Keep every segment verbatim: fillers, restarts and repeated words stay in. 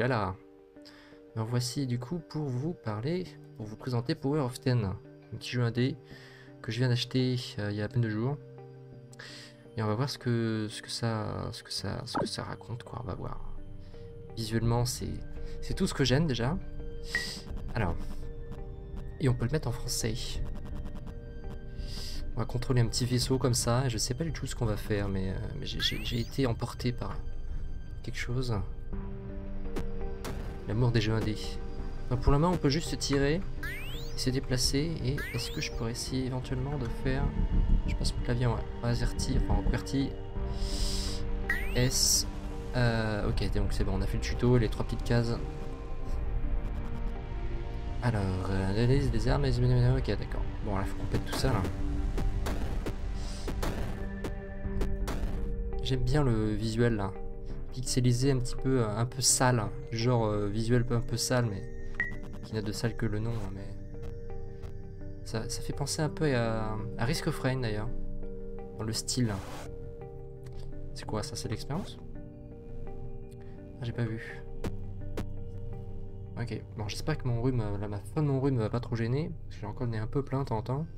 Voilà. Alors voici du coup pour vous parler, pour vous présenter Power of Ten, un petit jeu indé que je viens d'acheter euh, il y a à peine deux jours. Et on va voir ce que, ce que, ça, ce que, ça, ce que ça raconte, quoi. On va voir. Visuellement, c'est c'est tout ce que j'aime déjà. Alors, et on peut le mettre en français. On va contrôler un petit vaisseau comme ça. Et je sais pas du tout ce qu'on va faire, mais, euh, mais j'ai été emporté par quelque chose. L'amour des jeux indés. Donc pour le moment, on peut juste se tirer, se déplacer. Et est-ce que je pourrais essayer éventuellement de faire... Je passe mon clavier en AZERTY, enfin en QWERTY. S. Euh, ok, donc c'est bon, on a fait le tuto, les trois petites cases. Alors, analyse des armes, ok, d'accord. Bon, là, faut qu'on pète tout ça, là. J'aime bien le visuel, là. Pixelisé, un petit peu, un peu sale. Genre euh, visuel un peu sale, mais qui n'a de sale que le nom, mais... Ça, ça fait penser un peu à, à Risk of Rain, d'ailleurs. Dans le style. C'est quoi, ça? C'est l'expérience? Ah, j'ai pas vu. Ok, bon, j'espère que mon rhume, là, ma fin de mon rhume ne va pas trop gêner, parce que j'ai encore le nez un peu plein de temps en temps.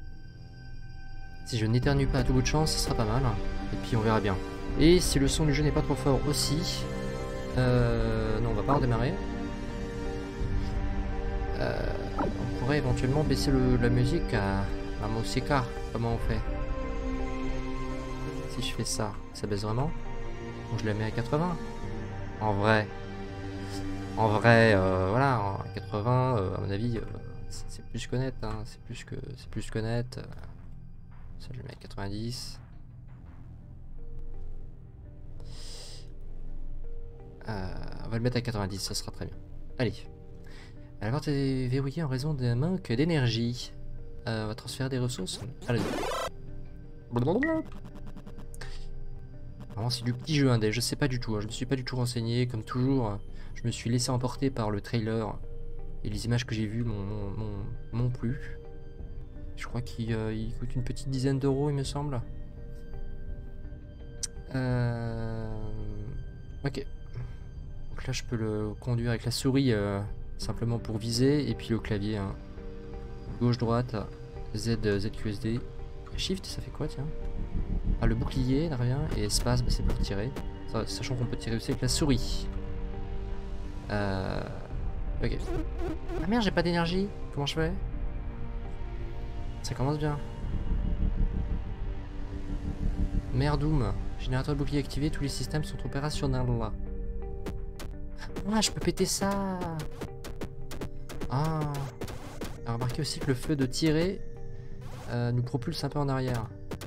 Si je n'éternue pas à tout bout de champ, ce sera pas mal. Et puis on verra bien. Et si le son du jeu n'est pas trop fort aussi... Euh... Non, on va pas redémarrer. Euh... On pourrait éventuellement baisser le, la musique à la musica. Comment on fait? Si je fais ça, ça baisse vraiment? Bon, je la mets à quatre-vingts. En vrai... En vrai, euh, voilà, en quatre-vingts, euh, à mon avis, euh, c'est plus que net, hein, c'est plus que c'est plus que net. Euh, ça, je le mets à quatre-vingt-dix. Euh, on va le mettre à quatre-vingt-dix, ça sera très bien. Allez. La porte est verrouillée en raison d'un manque d'énergie. Euh, on va transférer des ressources. Allez. Vraiment, c'est du petit jeu indé, je sais pas du tout, hein, je me suis pas du tout renseigné, comme toujours. Je me suis laissé emporter par le trailer et les images que j'ai vues m'ont plu. Je crois qu'il euh, coûte une petite dizaine d'euros, il me semble. Euh... Ok. Donc là, je peux le conduire avec la souris euh, simplement pour viser et puis le clavier. Hein. Gauche-droite, Z, Z Q S D. Shift, ça fait quoi, tiens? Ah, le bouclier, là, revient. Et espace, bah, c'est pour tirer. Sachant qu'on peut tirer aussi avec la souris. Euh... Ok. Ah merde, j'ai pas d'énergie. Comment je fais? Ça commence bien. Merdoum. Générateur de bouclier activé, tous les systèmes sont opérationnels là. Ah, je peux péter ça. Ah. Alors, remarquez aussi que le feu de tirer euh, nous propulse un peu en arrière.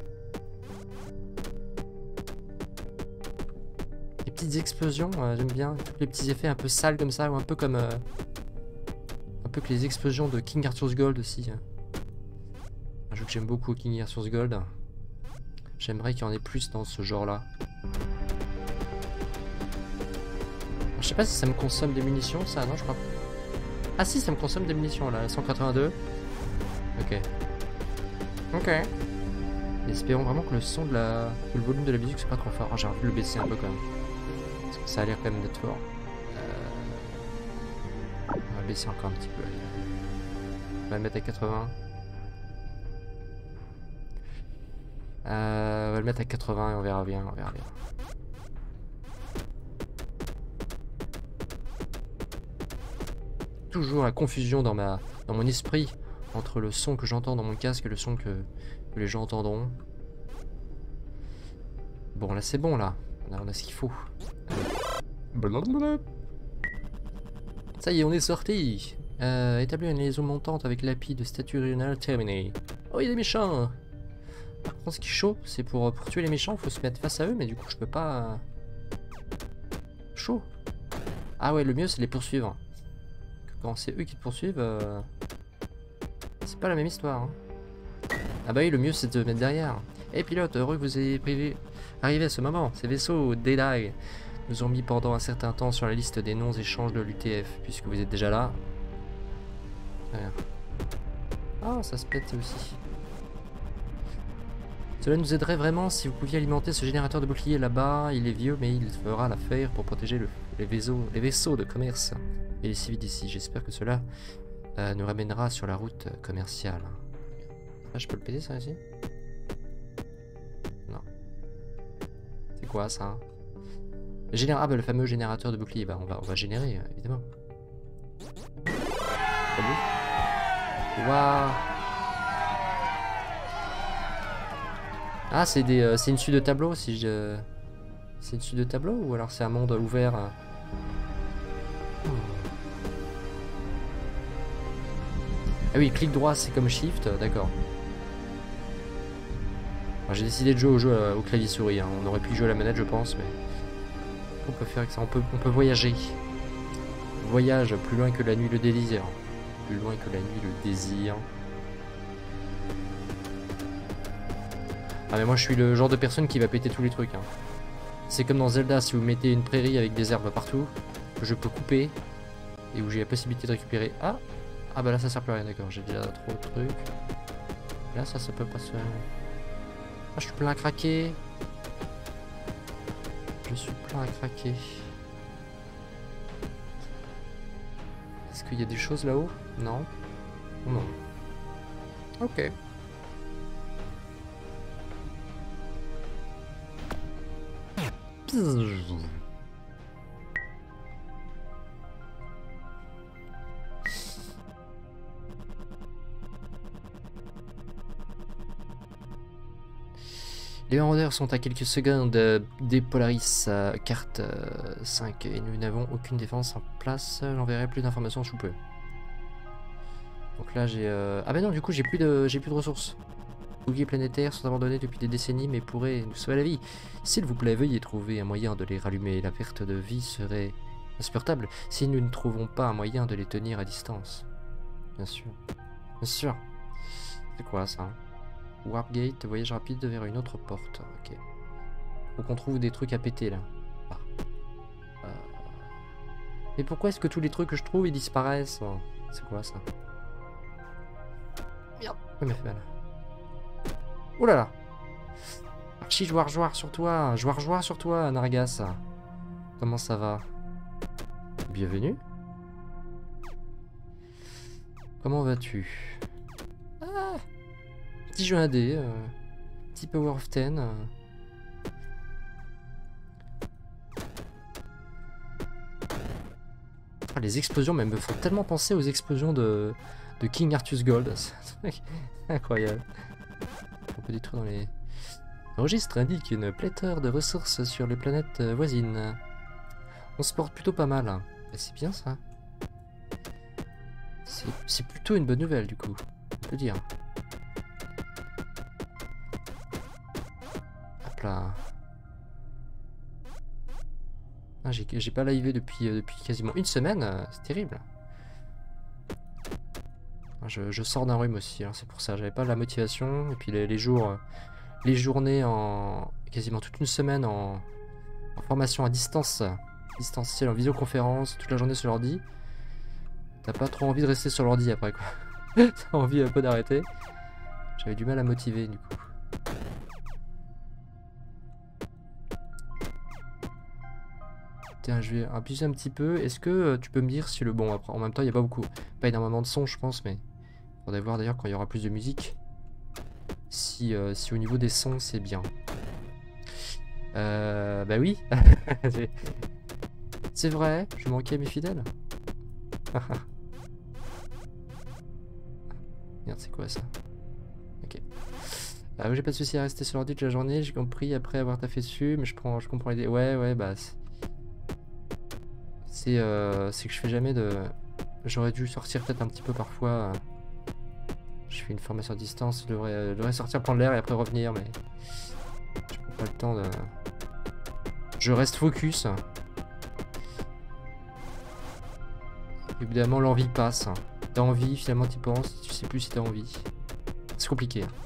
Petites explosions, euh, j'aime bien tous les petits effets un peu sales comme ça, ou un peu comme euh, un peu que les explosions de King Arthur's Gold aussi. Un jeu que j'aime beaucoup, King Arthur's Gold. J'aimerais qu'il y en ait plus dans ce genre là. Je sais pas si ça me consomme des munitions, ça, non, je crois pas. Ah si, ça me consomme des munitions là, cent quatre-vingt-deux. Ok. Ok. Et espérons vraiment que le son de la... que le volume de la musique soit pas trop fort. Oh, j'ai envie de le baisser un peu quand même. Parce que ça a l'air quand même d'être fort. Euh... On va baisser encore un petit peu. Allez. On va le mettre à quatre-vingts. Euh... On va le mettre à quatre-vingts et on verra bien. On verra bien. Toujours la confusion dans, ma... dans mon esprit entre le son que j'entends dans mon casque et le son que, que les gens entendront. Bon, là c'est bon là. Là, on a ce qu'il faut. Blablabla. Ça y est, on est sorti. Euh, établir une liaison montante avec l'A P I de statut régional terminé. Oh, il y a des méchants. Par contre, ce qui est chaud, c'est pour, pour tuer les méchants, il faut se mettre face à eux, mais du coup, je peux pas... Chaud. Ah ouais, le mieux, c'est de les poursuivre. Quand c'est eux qui te poursuivent, euh... c'est pas la même histoire. Hein. Ah bah oui, le mieux, c'est de mettre derrière. Et hey, pilote, heureux que vous ayez privé... arrivé à ce moment. Ces vaisseaux, Deadeye, nous ont mis pendant un certain temps sur la liste des non-échanges de l'U T F, puisque vous êtes déjà là. Ah, ça se pète aussi. Cela nous aiderait vraiment si vous pouviez alimenter ce générateur de bouclier là-bas. Il est vieux, mais il fera l'affaire pour protéger le, les vaisseaux, les vaisseaux de commerce et les civils d'ici. J'espère que cela euh, nous ramènera sur la route commerciale. Ah, je peux le péter ça ici? Non. C'est quoi ça? Généra... Ah bah le fameux générateur de bouclier. Bah on va, on va générer, euh, évidemment. Waouh. Ah c'est des, euh, c'est une suite de tableaux si je... C'est une suite de tableaux ou alors c'est un monde ouvert? euh... Ah oui, clic droit c'est comme shift, d'accord. J'ai décidé de jouer au jeu euh, au clavier souris, hein. On aurait pu jouer à la manette je pense, mais on peut faire avec ça, on peut, on peut voyager. Voyage plus loin que la nuit le désir. Plus loin que la nuit le désir. Ah mais moi je suis le genre de personne qui va péter tous les trucs, hein. C'est comme dans Zelda, si vous mettez une prairie avec des herbes partout, que je peux couper, et où j'ai la possibilité de récupérer... Ah Ah bah là ça sert plus à rien, d'accord, j'ai déjà trop de trucs. Là ça, ça peut pas se... Ah, je suis plein à craquer. Je suis plein à craquer. Est-ce qu'il y a des choses là-haut? Non. Non. Ok. Les vendeurs sont à quelques secondes euh, des Polaris euh, carte euh, cinq et nous n'avons aucune défense en place. J'enverrai plus d'informations sous peu. Donc là j'ai... Euh... Ah bah non du coup j'ai plus de j'ai plus de ressources. Les boucliers planétaires sont abandonnés depuis des décennies mais pourraient nous sauver la vie. S'il vous plaît veuillez trouver un moyen de les rallumer. La perte de vie serait insupportable si nous ne trouvons pas un moyen de les tenir à distance. Bien sûr. Bien sûr. C'est quoi ça? Warpgate, voyage rapide vers une autre porte. Ok. Faut qu'on trouve des trucs à péter là. Ah. Euh... Mais pourquoi est-ce que tous les trucs que je trouve ils disparaissent? C'est quoi ça? Merde, ça m'a fait mal. Oh là là. Archie, joueur joueur sur toi. Joueur joueur sur toi, Nargas. Comment ça va? Bienvenue. Comment vas-tu? Ah, petit jeu indé, euh, petit Power of ten. Euh. Ah, les explosions même me font tellement penser aux explosions de, de King Arthur's Gold. C'est incroyable. On peut détruire dans les... Le registre indique une pléthore de ressources sur les planètes voisines. On se porte plutôt pas mal. C'est bien ça. C'est plutôt une bonne nouvelle du coup, on peut dire. Hop là. Ah, j'ai pas live depuis, euh, depuis quasiment une semaine, euh, c'est terrible. Je, je sors d'un rhume aussi, hein, c'est pour ça, j'avais pas la motivation. Et puis les, les jours, euh, les journées en quasiment toute une semaine en, en formation à distance, distancielle, en visioconférence, toute la journée sur l'ordi. T'as pas trop envie de rester sur l'ordi après quoi. T'as envie un peu d'arrêter. J'avais du mal à motiver du coup. Tiens, je vais abuser un petit peu. Est-ce que euh, tu peux me dire si le... Bon, après, en même temps, il n'y a pas beaucoup. Pas énormément de son, je pense, mais... Faudrait voir d'ailleurs quand il y aura plus de musique. Si, euh, si au niveau des sons, c'est bien. Euh... Bah oui. C'est vrai, je manquais à mes fidèles. Merde, c'est quoi ça? Ok. Ah, j'ai pas de souci à rester sur l'ordi toute la journée, j'ai compris après avoir taffé dessus, mais je prends, je comprends l'idée. Ouais, ouais, bah... C'est euh, que je fais jamais de... J'aurais dû sortir peut-être un petit peu parfois. Euh... Je fais une formation à distance, je devrais, euh, je devrais sortir prendre l'air et après revenir, mais... Je prends pas le temps de... Je reste focus. Évidemment, l'envie passe. T'as envie, finalement t'y penses, tu sais plus si t'as envie. C'est compliqué. Hein.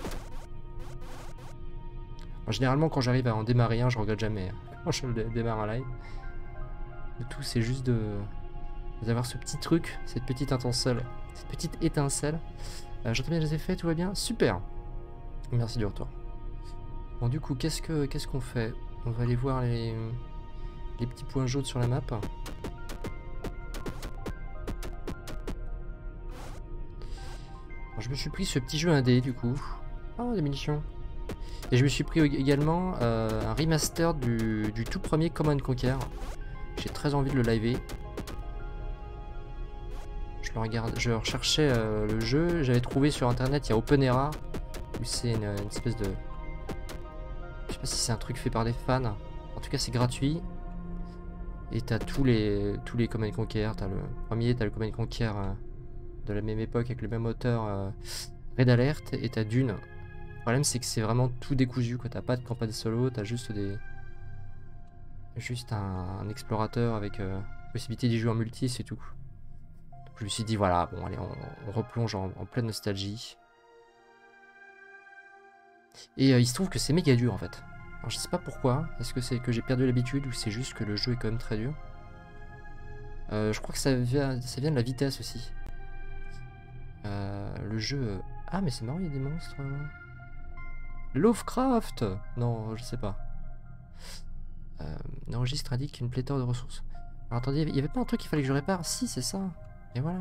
Bon, généralement, quand j'arrive à en démarrer un, je regrette jamais. Quand je démarre un live. Le tout, c'est juste de d'avoir ce petit truc, cette petite étincelle, cette petite étincelle. Euh, J'entends bien les effets, tout va bien, super. Merci du retour. Bon, du coup, qu'est-ce que qu'est-ce qu'on fait? On va aller voir les les petits points jaunes sur la map. Alors, je me suis pris ce petit jeu indé du coup. Oh, des munitions. Et je me suis pris également euh, un remaster du, du tout premier Command and Conquer. J'ai très envie de le liver. Je le regarde, je recherchais euh, le jeu, j'avais trouvé sur internet, il y a OpenEra, où c'est une, une espèce de... Je sais pas si c'est un truc fait par des fans. En tout cas c'est gratuit. Et t'as tous les tous les Command and Conquer, t'as le premier, t'as le Command and Conquer euh, de la même époque avec le même moteur euh, Red Alert, et t'as Dune. Le problème c'est que c'est vraiment tout décousu, quoi. T'as pas de campagne solo, t'as juste des... Juste un, un explorateur avec euh, possibilité d'y jouer en multi, c'est tout. Donc, je me suis dit voilà, bon allez, on, on replonge en, en pleine nostalgie. Et euh, il se trouve que c'est méga dur en fait. Alors je sais pas pourquoi, est-ce que c'est que j'ai perdu l'habitude ou c'est juste que le jeu est quand même très dur. Euh, je crois que ça vient, ça vient de la vitesse aussi. Euh, le jeu... Ah mais c'est marrant, il y a des monstres. Lovecraft. Non, je sais pas. Euh, L'enregistre indique une pléthore de ressources. Alors attendez, il y avait pas un truc qu'il fallait que je répare? Si, c'est ça. Et voilà.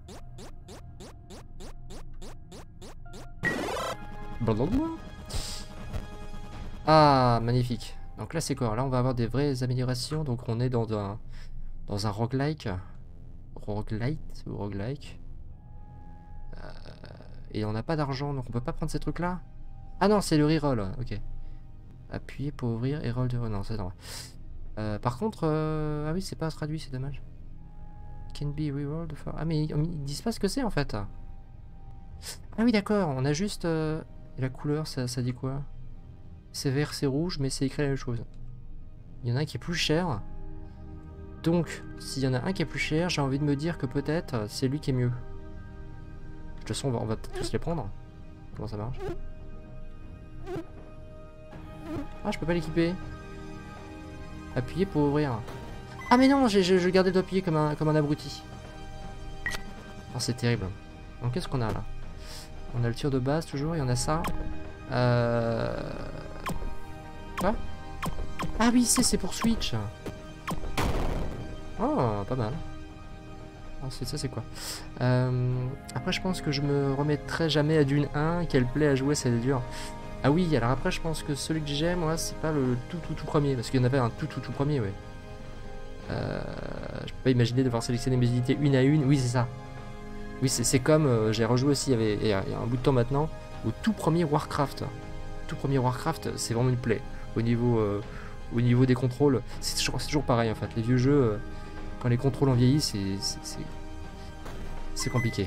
Blablabla. Ah, magnifique. Donc là c'est quoi? Là on va avoir des vraies améliorations. Donc on est dans un dans un roguelike. Roguelite ou roguelike. Euh, et on n'a pas d'argent, donc on peut pas prendre ces trucs là. Ah non, c'est le reroll, ok. Appuyer pour ouvrir et roll de... Non, c'est normal. Euh, par contre, euh... ah oui, c'est pas traduit, c'est dommage. Can be rerolled for... Ah mais ils, ils disent pas ce que c'est en fait. Ah oui d'accord, on a juste... Euh... Et la couleur, ça, ça dit quoi? C'est vert, c'est rouge, mais c'est écrit la même chose. Il y en a un qui est plus cher. Donc, s'il y en a un qui est plus cher, j'ai envie de me dire que peut-être c'est lui qui est mieux. De toute façon, on va, on va peut-être tous les prendre. Comment ça marche? Ah, je peux pas l'équiper. Appuyer pour ouvrir. Ah mais non, j'ai je gardais d'appuyer comme un, comme un abruti. Oh, c'est terrible. Donc qu'est-ce qu'on a là? On a le tir de base toujours, et on a ça. Euh... Quoi? Ah oui, c'est c'est pour Switch. Oh, pas mal. Oh, ça c'est quoi? euh... Après je pense que je me remettrai jamais à Dune un, qu'elle plaît à jouer, c'est dur. Ah oui, alors après je pense que celui que j'aime, moi, c'est pas le tout tout tout premier, parce qu'il y en avait un tout tout tout premier, ouais. Euh, je peux pas imaginer devoir sélectionner mes unités une à une. Oui, c'est ça. Oui, c'est comme, euh, j'ai rejoué aussi, il y, avait, il y a un bout de temps maintenant, au tout premier Warcraft. Tout premier Warcraft, c'est vraiment une plaie. Au niveau, euh, au niveau des contrôles, c'est toujours, toujours pareil en fait. Les vieux jeux, euh, quand les contrôles ont vieilli, c'est compliqué.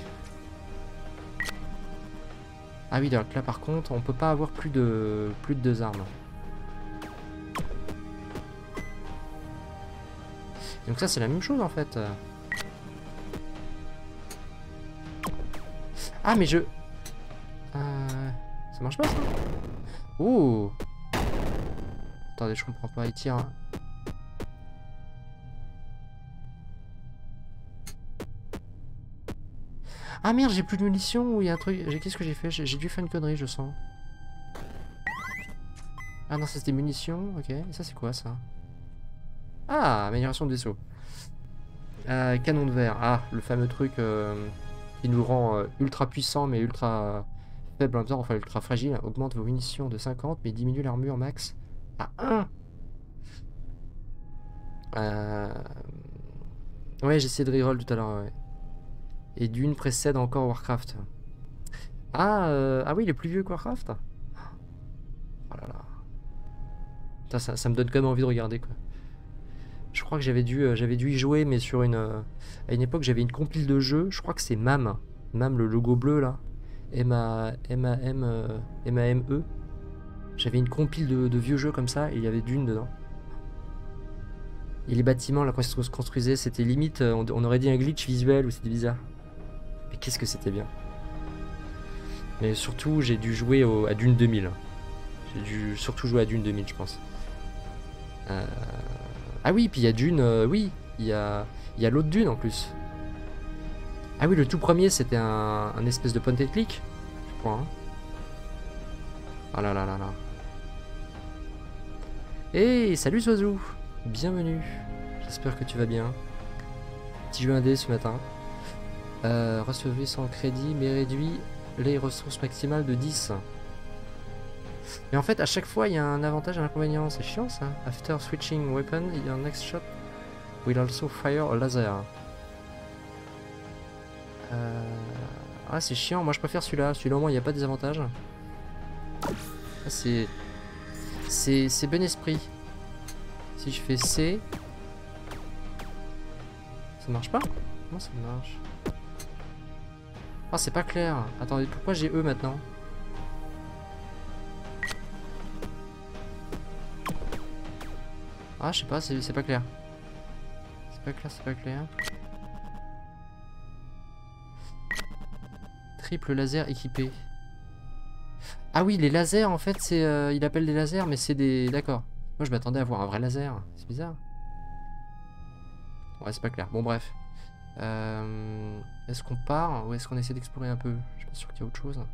Ah oui, donc là par contre, on peut pas avoir plus de plus de deux armes. Donc ça c'est la même chose en fait. Ah mais je... Euh... Ça marche pas ça? Oh. Attendez, je comprends pas, il tire... Ah merde, j'ai plus de munitions ou il y a un truc... Qu'est-ce que j'ai fait? J'ai dû faire une connerie, je sens. Ah non, ça c'est des munitions, ok. Et ça c'est quoi ça? Ah, amélioration de vaisseau. Euh, canon de verre. Ah, le fameux truc euh, qui nous rend euh, ultra puissant mais ultra faible en même temps, enfin ultra fragile. Augmente vos munitions de cinquante mais diminue l'armure max à un. Euh... Ouais, j'ai essayé de reroll tout à l'heure, ouais. Et Dune précède encore Warcraft. Ah, euh... ah oui, il est plus vieux que Warcraft. Oh là là. Putain, ça, ça me donne quand même envie de regarder, quoi. Je crois que j'avais dû, euh, j'avais dû y jouer, mais sur une... Euh, à une époque, j'avais une compile de jeux. Je crois que c'est MAM. MAM, le logo bleu, là. M A M euh, M A M E. J'avais une compile de, de vieux jeux comme ça, et il y avait Dune dedans. Et les bâtiments, là, quand ils se construisaient, c'était limite... Euh, on, on aurait dit un glitch visuel, ou c'était bizarre. Mais qu'est-ce que c'était bien. Mais surtout, j'ai dû jouer au, à Dune deux mille. J'ai dû surtout jouer à Dune deux mille, je pense. Euh... Ah oui, puis il y a Dune, euh, oui, il y a, y a l'autre Dune en plus. Ah oui, le tout premier, c'était un, un espèce de point and click, je crois. Hein. Oh là là là là. Hey, salut Sozu. bienvenue. J'espère que tu vas bien. Petit jeu indé ce matin. Euh, recevez sans crédit mais réduit les ressources maximales de dix. Mais en fait à chaque fois il y a un avantage et un inconvénient, c'est chiant ça. After switching weapon, your next shot will also fire a laser. Euh... Ah c'est chiant, moi je préfère celui-là, celui-là au moins il n'y a pas de désavantage. C'est... C'est bon esprit. Si je fais C... Ça marche pas? Comment ça marche? Ah c'est pas clair. Attendez, pourquoi j'ai E maintenant? Ah je sais pas, c'est pas clair. C'est pas clair, c'est pas clair. Triple laser équipé. Ah oui, les lasers en fait, c'est... Euh, il appelle des lasers, mais c'est des... D'accord. Moi je m'attendais à voir un vrai laser. C'est bizarre. Ouais, c'est pas clair. Bon, bref. Euh, est-ce qu'on part ou est-ce qu'on essaie d'explorer un peu? Je suis pas sûr qu'il y a autre chose.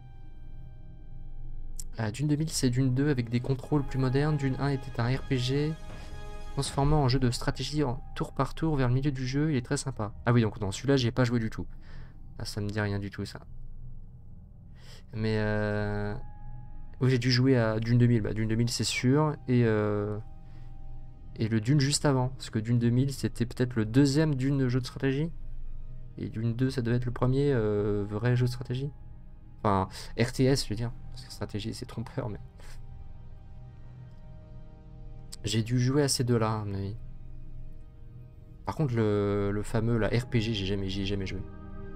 Ah, Dune deux mille, c'est Dune deux avec des contrôles plus modernes. Dune un était un R P G transformant en jeu de stratégie en tour par tour vers le milieu du jeu. Il est très sympa. Ah oui, donc non, celui-là, j'y ai pas joué du tout. Ah, ça me dit rien du tout, ça. Mais euh... oui, j'ai dû jouer à Dune deux mille. Bah, Dune deux mille, c'est sûr. Et, euh... et le Dune juste avant. Parce que Dune deux mille, c'était peut-être le deuxième Dune jeu de stratégie. Et Dune deux, ça devait être le premier euh, vrai jeu de stratégie. Enfin, R T S, je veux dire. Parce que stratégie, c'est trompeur, mais... J'ai dû jouer à ces deux-là, à mon avis. Par contre, le, le fameux la R P G, j'ai jamais, j'y ai jamais joué.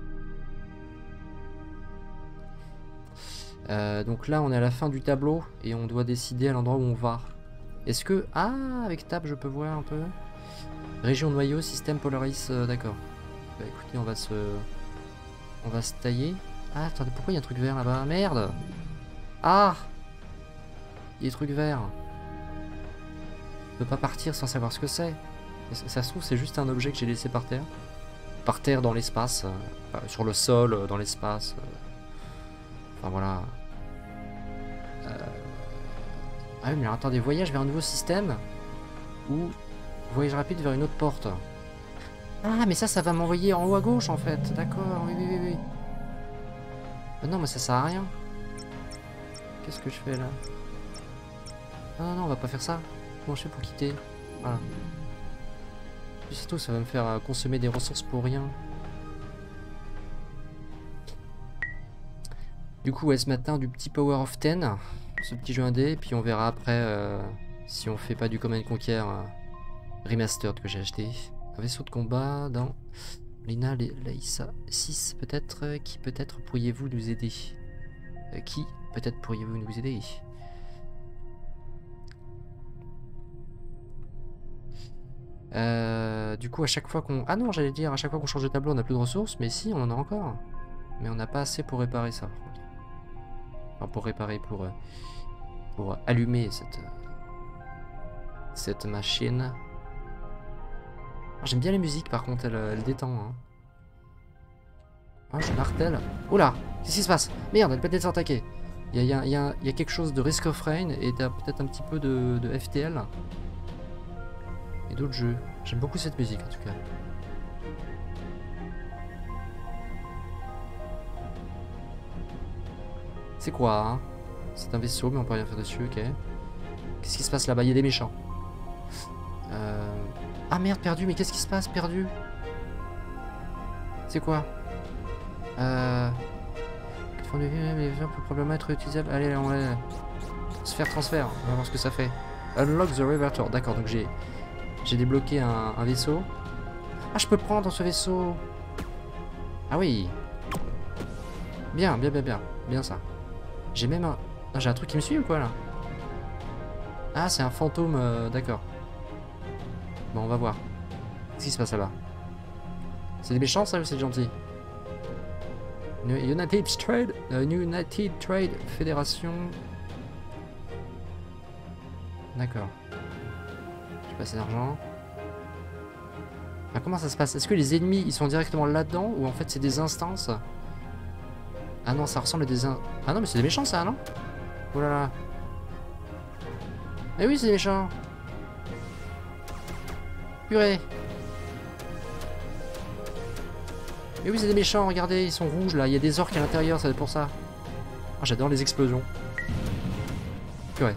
Euh, donc là, on est à la fin du tableau et on doit décider à l'endroit où on va. Est-ce que... Ah, avec Tab, je peux voir un peu. Région noyau, système Polaris, euh, d'accord. Bah écoutez, on va se... On va se tailler. Ah, attendez, pourquoi il y a un truc vert là-bas? Merde! Ah! Il y a des trucs verts. Je peux pas partir sans savoir ce que c'est. Ça, ça se trouve, c'est juste un objet que j'ai laissé par terre. Par terre dans l'espace. Euh, enfin, sur le sol, euh, dans l'espace. Euh, enfin voilà. Euh... Ah oui, mais alors, attendez, voyage vers un nouveau système. Ou voyage rapide vers une autre porte. Ah, mais ça, ça va m'envoyer en haut à gauche en fait. D'accord, oui, oui, oui, oui. Euh, non, mais ça sert à rien. Qu'est-ce que je fais là? Non, non, non, on va pas faire ça. Comment je fais pour quitter? Voilà. Puis surtout, ça va me faire euh, consommer des ressources pour rien. Du coup, ouais, ce matin, du petit Power of dix, ce petit jeu indé, puis on verra après euh, si on fait pas du Command and Conquer euh, Remastered que j'ai acheté. Un vaisseau de combat dans Lina Laïssa six, peut-être. Euh, qui peut-être pourriez-vous nous aider? euh, Qui peut-être pourriez-vous nous aider? Euh, du coup, à chaque fois qu'on... Ah non, j'allais dire, à chaque fois qu'on change de tableau, on n'a plus de ressources, mais si, on en a encore. Mais on n'a pas assez pour réparer ça. Enfin, pour réparer, pour... Euh, pour allumer cette... cette machine. Ah, j'aime bien les musiques, par contre, elle, elle détend. Hein. Ah, je martèle. Oula, qu'est-ce qui se passe? Merde, elle peut être attaquée. Il y a, y, a, y a quelque chose de Risk of Rain et peut-être un petit peu de, de F T L. Et d'autres jeux. J'aime beaucoup cette musique en tout cas. C'est quoi hein? C'est un vaisseau mais on peut rien faire dessus, ok. Qu'est-ce qui se passe là-bas? Il y a des méchants. Euh... Ah merde, perdu, mais qu'est-ce qui se passe? Perdu. C'est quoi? Euh... Les verbes peuvent probablement être utilisables. Allez, on va... Transfert, transfert. On va voir ce que ça fait. Unlock the reverter. D'accord, donc j'ai... J'ai débloqué un, un vaisseau. Ah, je peux prendre ce vaisseau. Ah oui. Bien, bien, bien, bien. Bien ça. J'ai même un... Ah, j'ai un truc qui me suit ou quoi, là? Ah, c'est un fantôme, euh, d'accord. Bon, on va voir. Qu'est-ce qui se passe là-bas? C'est des méchants, ça, ou c'est gentil? United Trade... Uh, United Trade Fédération... D'accord. J'ai pas assez d'argent. Ah, comment ça se passe? Est-ce que les ennemis ils sont directement là-dedans ou en fait c'est des instances? Ah non, ça ressemble à des in... Ah non, mais c'est des méchants ça, non? Oh là là. Eh oui, c'est des méchants. Purée. Mais oui, c'est des méchants, regardez, ils sont rouges là, il y a des orques à l'intérieur, c'est pour ça. Oh, j'adore les explosions. Purée.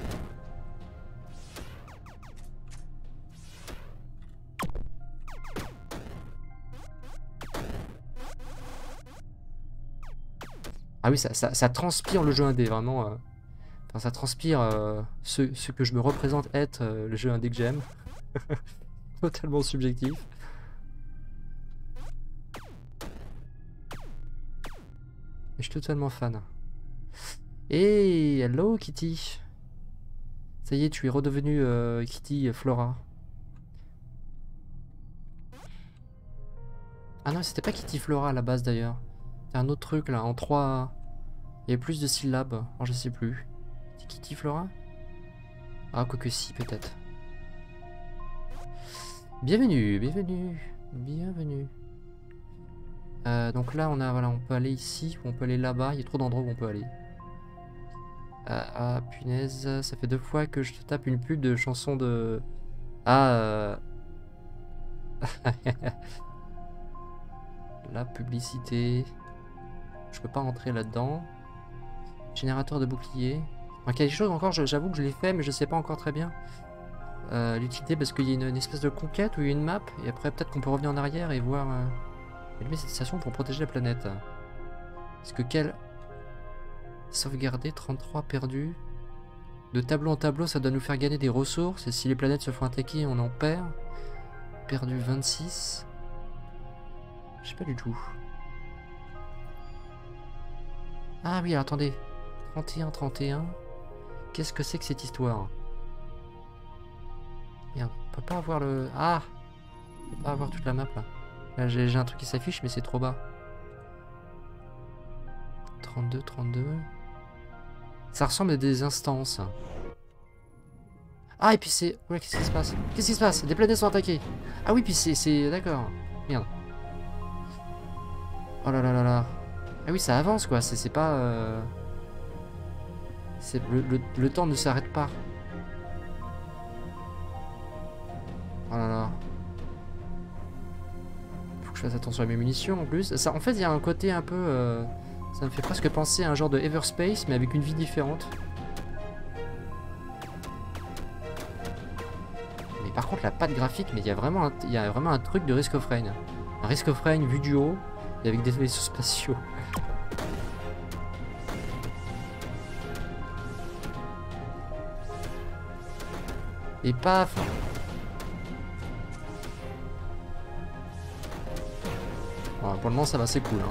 Ah oui, ça, ça, ça transpire le jeu indé, vraiment. Euh... Enfin, ça transpire euh, ce, ce que je me représente être euh, le jeu indé que j'aime. Totalement subjectif. Je suis totalement fan. Et hello Kitty. Ça y est, tu es redevenue euh, Kitty Flora. Ah non, c'était pas Kitty Flora à la base d'ailleurs. C'était un autre truc là, en trois... Il y avait plus de syllabes, alors je sais plus. C'est Kitty Flora? Ah, quoique si, peut-être. Bienvenue, bienvenue, bienvenue. Euh, donc là, on a, voilà, on peut aller ici, ou on peut aller là-bas. Il y a trop d'endroits où on peut aller. Euh, ah, punaise, ça fait deux fois que je te tape une pub de chanson de... Ah, euh... la publicité. Je peux pas rentrer là-dedans. Générateur de bouclier. Donc il y a des choses encore, j'avoue que je l'ai fait, mais je sais pas encore très bien euh, l'utilité, parce qu'il y a une, une espèce de conquête où il y a une map, et après peut-être qu'on peut revenir en arrière et voir... Euh, allumer cette station pour protéger la planète. Est-ce que quel... Sauvegarder, trente-trois perdu. De tableau en tableau, ça doit nous faire gagner des ressources, et si les planètes se font attaquer, on en perd. Perdu vingt-six. Je sais pas du tout. Ah oui, alors, attendez. trente et un, trente et un. Qu'est-ce que c'est que cette histoire? Merde, on peut pas avoir le... Ah! On peut pas avoir toute la map là. Là j'ai un truc qui s'affiche mais c'est trop bas. trente-deux, trente-deux. Ça ressemble à des instances. Ah et puis c'est... Ouais, qu'est-ce qui se passe? Qu'est-ce qui se passe? Des planètes sont attaquées. Ah oui, puis c'est... D'accord. Merde. Oh là là là là. Ah oui, ça avance quoi, c'est pas... Euh... Le, le, le temps ne s'arrête pas. Oh là là. Faut que je fasse attention à mes munitions en plus. Ça, en fait, il y a un côté un peu... Euh... Ça me fait presque penser à un genre de Everspace, mais avec une vie différente. Mais par contre, la patte graphique, mais il y a vraiment un, il y a vraiment un truc de Risk of Rain. Un Risk of Rain vu du haut, et avec des vaisseaux spatiaux. Et paf! Bon, pour le moment ça va, c'est cool. Hein.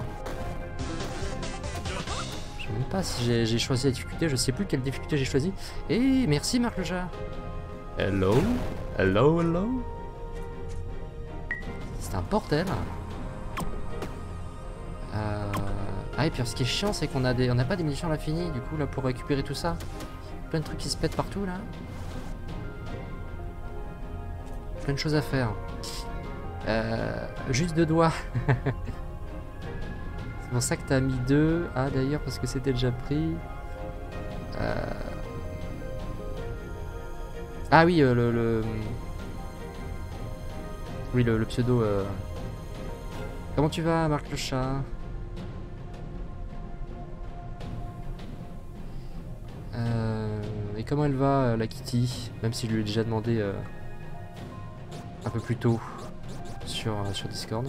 Je sais même pas si j'ai choisi la difficulté, je sais plus quelle difficulté j'ai choisi. Et merci Marc le chat. Hello? Hello, hello? C'est un bordel. Euh... Ah et puis ce qui est chiant c'est qu'on a des, on n'a pas des munitions à l'infini, du coup là pour récupérer tout ça. Plein de trucs qui se pètent partout là. Plein de choses à faire. Euh, juste deux doigts. C'est pour ça que t'as mis deux. Ah d'ailleurs parce que c'était déjà pris. Euh... Ah oui euh, le, le... Oui le, le pseudo. Euh... Comment tu vas Marc le chat? euh... Et comment elle va la Kitty? Même si je lui ai déjà demandé. Euh... Un peu plus tôt sur, euh, sur Discord.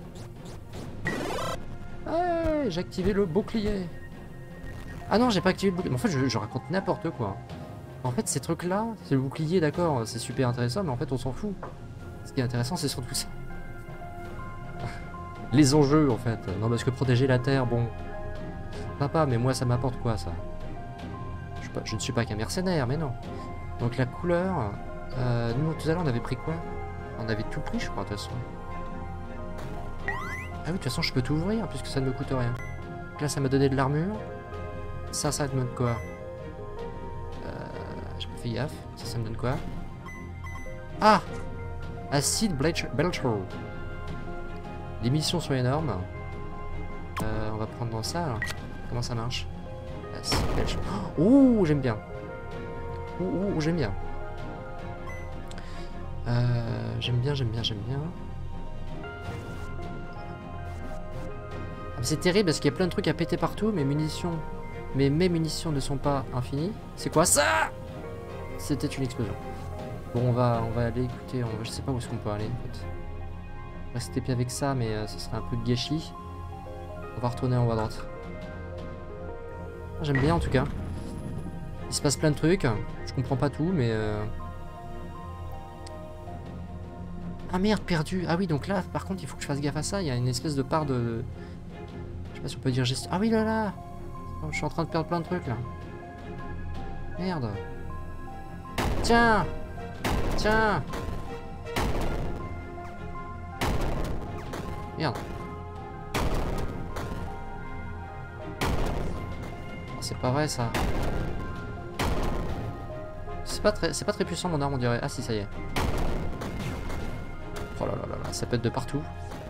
Ouais, j'ai activé le bouclier. Ah non, j'ai pas activé le bouclier. Mais en fait, je, je raconte n'importe quoi. En fait, ces trucs-là, c'est le bouclier, d'accord, c'est super intéressant, mais en fait, on s'en fout. Ce qui est intéressant, c'est surtout ça. Les enjeux, en fait. Non, parce que protéger la Terre, bon... Sympa, mais moi, ça m'apporte quoi, ça? je, pas, je ne suis pas qu'un mercenaire, mais non. Donc, la couleur... Euh, nous, tout à l'heure, on avait pris quoi? On avait tout pris, je crois, de toute façon. Ah oui, de toute façon, je peux tout ouvrir, puisque ça ne me coûte rien. Donc là, ça m'a donné de l'armure. Ça, ça me donne quoi? euh, J'ai pas fait gaffe. Ça, ça me donne quoi? Ah! Acid Belcher. Les missions sont énormes. Euh, on va prendre dans ça, alors. Comment ça marche? Acid Belcher. Oh, j'aime bien. Ouh, ouh, j'aime bien. Euh, j'aime bien, j'aime bien, j'aime bien. C'est terrible parce qu'il y a plein de trucs à péter partout, mais munitions. Mais mes munitions ne sont pas infinies. C'est quoi ça? C'était une explosion. Bon, on va, on va aller écouter. On, je sais pas où est-ce qu'on peut aller en fait. Rester épée avec ça, mais euh, ça serait un peu de gâchis. On va retourner en haut à droite. J'aime bien en tout cas. Il se passe plein de trucs. Je comprends pas tout, mais. Euh... Ah merde, perdu. Ah oui, donc là, par contre, il faut que je fasse gaffe à ça. Il y a une espèce de part de. Je sais pas si on peut dire geste. Ah oui, là là. Je suis en train de perdre plein de trucs là. Merde. Tiens. Tiens. Merde. C'est pas vrai ça. C'est pas très, c'est pas très puissant mon arme on dirait. Ah si ça y est. Oh là là là là, ça pète de partout.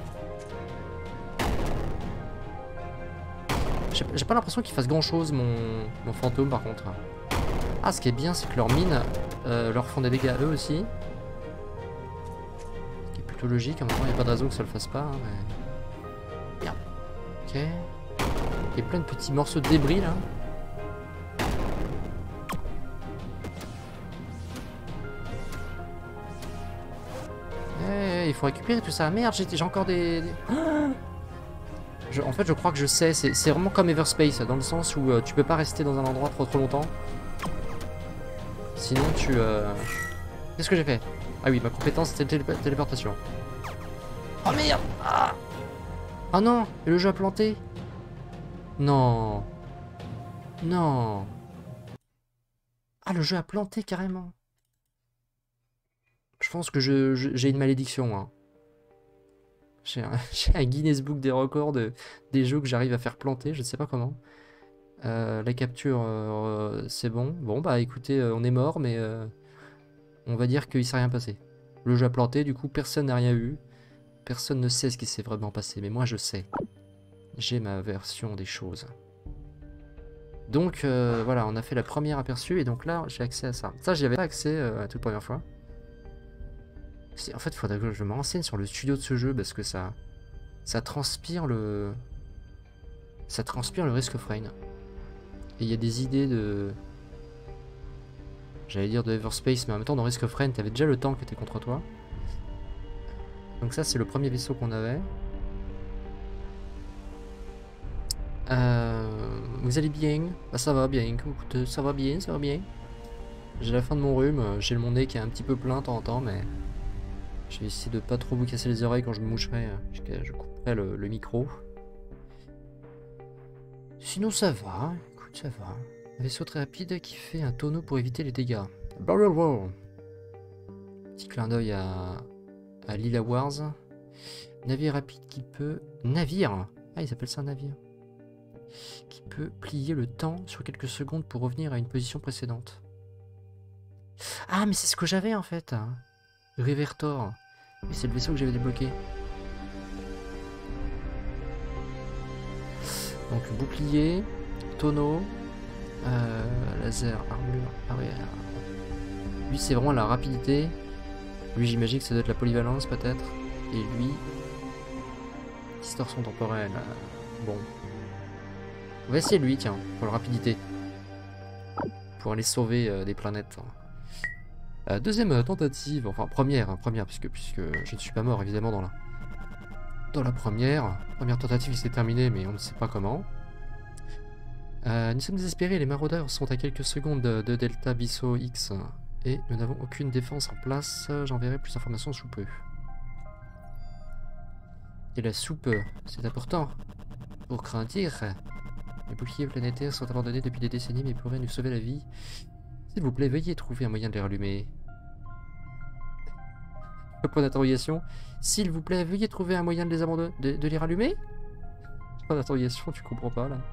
J'ai pas l'impression qu'il fasse grand chose mon, mon fantôme par contre. Ah ce qui est bien c'est que leurs mines euh, leur font des dégâts à eux aussi. Ce qui est plutôt logique, en même temps il n'y a pas de raison que ça le fasse pas. Hein, mais... Merde. Ok. Il y a plein de petits morceaux de débris là. Hey, il faut récupérer tout ça. Merde, j'ai encore des... des... Je, en fait, je crois que je sais. C'est vraiment comme Everspace, dans le sens où euh, tu peux pas rester dans un endroit trop trop longtemps. Sinon, tu... Euh... Qu'est-ce que j'ai fait? Ah oui, ma compétence, c'était télé téléportation. Oh merde! Ah oh non! Et le jeu a planté? Non. Non. Ah, le jeu a planté carrément. Je pense que je, je, j'ai une malédiction, hein. J'ai un, un Guinness Book des records de, des jeux que j'arrive à faire planter, je ne sais pas comment. Euh, la capture, euh, c'est bon. Bon, bah écoutez, euh, on est mort, mais euh, on va dire qu'il s'est rien passé. Le jeu a planté, du coup, personne n'a rien eu. Personne ne sait ce qui s'est vraiment passé, mais moi je sais. J'ai ma version des choses. Donc euh, voilà, on a fait la première aperçu, et donc là, j'ai accès à ça. Ça, j'y avais pas accès euh, la toute première fois. En fait, il faudrait que je me renseigne sur le studio de ce jeu parce que ça, ça transpire le, ça transpire le Risk of Rain. Et il y a des idées de, j'allais dire de Everspace, mais en même temps dans Risk of Rain, t'avais déjà le tank qui était contre toi. Donc ça, c'est le premier vaisseau qu'on avait. Euh, vous allez bien? Bah ça va bien. Écoute, ça va bien, ça va bien. J'ai la fin de mon rhume, j'ai mon nez qui est un petit peu plein de temps en temps, mais je vais essayer de pas trop vous casser les oreilles quand je me moucherai, je couperai le, le micro. Sinon ça va, écoute ça va. Un vaisseau très rapide qui fait un tonneau pour éviter les dégâts. Petit clin d'œil à, à Lila Wars. Navire rapide qui peut... Navire? Ah, il s'appelle ça un navire. Qui peut plier le temps sur quelques secondes pour revenir à une position précédente. Ah, mais c'est ce que j'avais en fait. Revertor. Oui, c'est le vaisseau que j'avais débloqué. Donc bouclier, tonneau, euh, laser, armure, arrière. Lui c'est vraiment la rapidité. Lui j'imagine que ça doit être la polyvalence peut-être. Et lui, distorsion temporelle. Euh, bon. On va essayer lui tiens, pour la rapidité. Pour aller sauver euh, des planètes. Euh, deuxième tentative, enfin première, hein, première puisque, puisque je ne suis pas mort évidemment dans la... Dans la première, première tentative qui s'est terminée mais on ne sait pas comment. Euh, nous sommes désespérés, les maraudeurs sont à quelques secondes de, de Delta Bisso X et nous n'avons aucune défense en place, j'enverrai plus d'informations sous peu. Et la soupe, c'est important. Pour craindre, les boucliers planétaires sont abandonnés depuis des décennies mais pourraient nous sauver la vie. S'il vous plaît, veuillez trouver un moyen de les rallumer. Le point d'interrogation. S'il vous plaît, veuillez trouver un moyen de les abandonner, de, de les rallumer. Point d'interrogation, tu comprends pas là.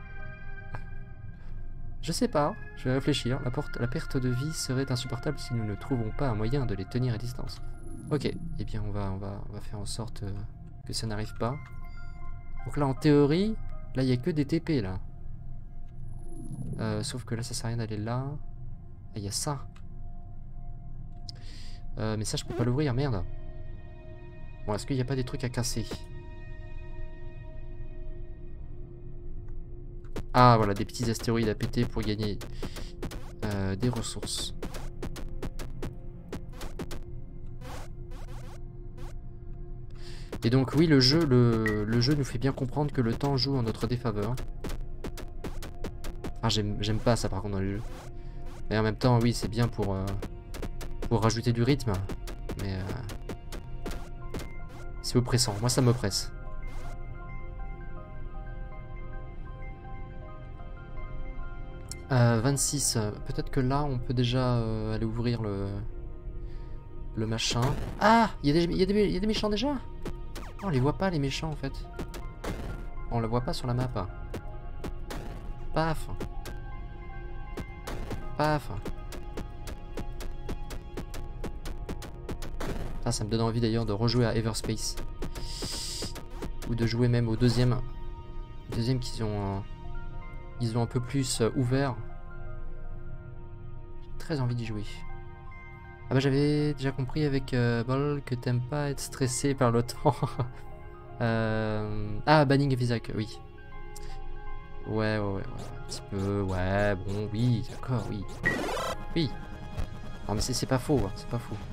Je sais pas, je vais réfléchir. La, porte, la perte de vie serait insupportable si nous ne trouvons pas un moyen de les tenir à distance. Ok, eh bien on va, on va, on va faire en sorte euh, que ça n'arrive pas. Donc là en théorie, là il n'y a que des T P là. Euh, sauf que là ça sert à rien d'aller là. Il y a ça. Euh, mais ça, je peux pas l'ouvrir, merde. Bon, est-ce qu'il n'y a pas des trucs à casser? Ah, voilà, des petits astéroïdes à péter pour gagner euh, des ressources. Et donc, oui, le jeu, le, le jeu nous fait bien comprendre que le temps joue en notre défaveur. Enfin, j'aime pas ça, par contre, dans les jeux. Mais en même temps, oui, c'est bien pour, euh, pour rajouter du rythme. Mais euh, c'est oppressant. Moi, ça m'oppresse. Euh, vingt-six. Peut-être que là, on peut déjà euh, aller ouvrir le, le machin. Ah, il y, y, y, y a des méchants déjà. Oh, on les voit pas, les méchants, en fait. On le voit pas sur la map. Paf. Paf. Ah, ça me donne envie d'ailleurs de rejouer à Everspace. Ou de jouer même au deuxième. Deuxième qu'ils ont... Euh, ils ont un peu plus euh, ouvert. J'ai très envie d'y jouer. Ah bah j'avais déjà compris avec euh, Ball que t'aimes pas être stressé par le temps. euh... Ah, Banning et Visac, oui. Ouais, ouais, ouais, ouais, un petit peu, ouais, bon, oui, d'accord, oui. Oui. Non mais c'est pas faux, hein, c'est pas faux.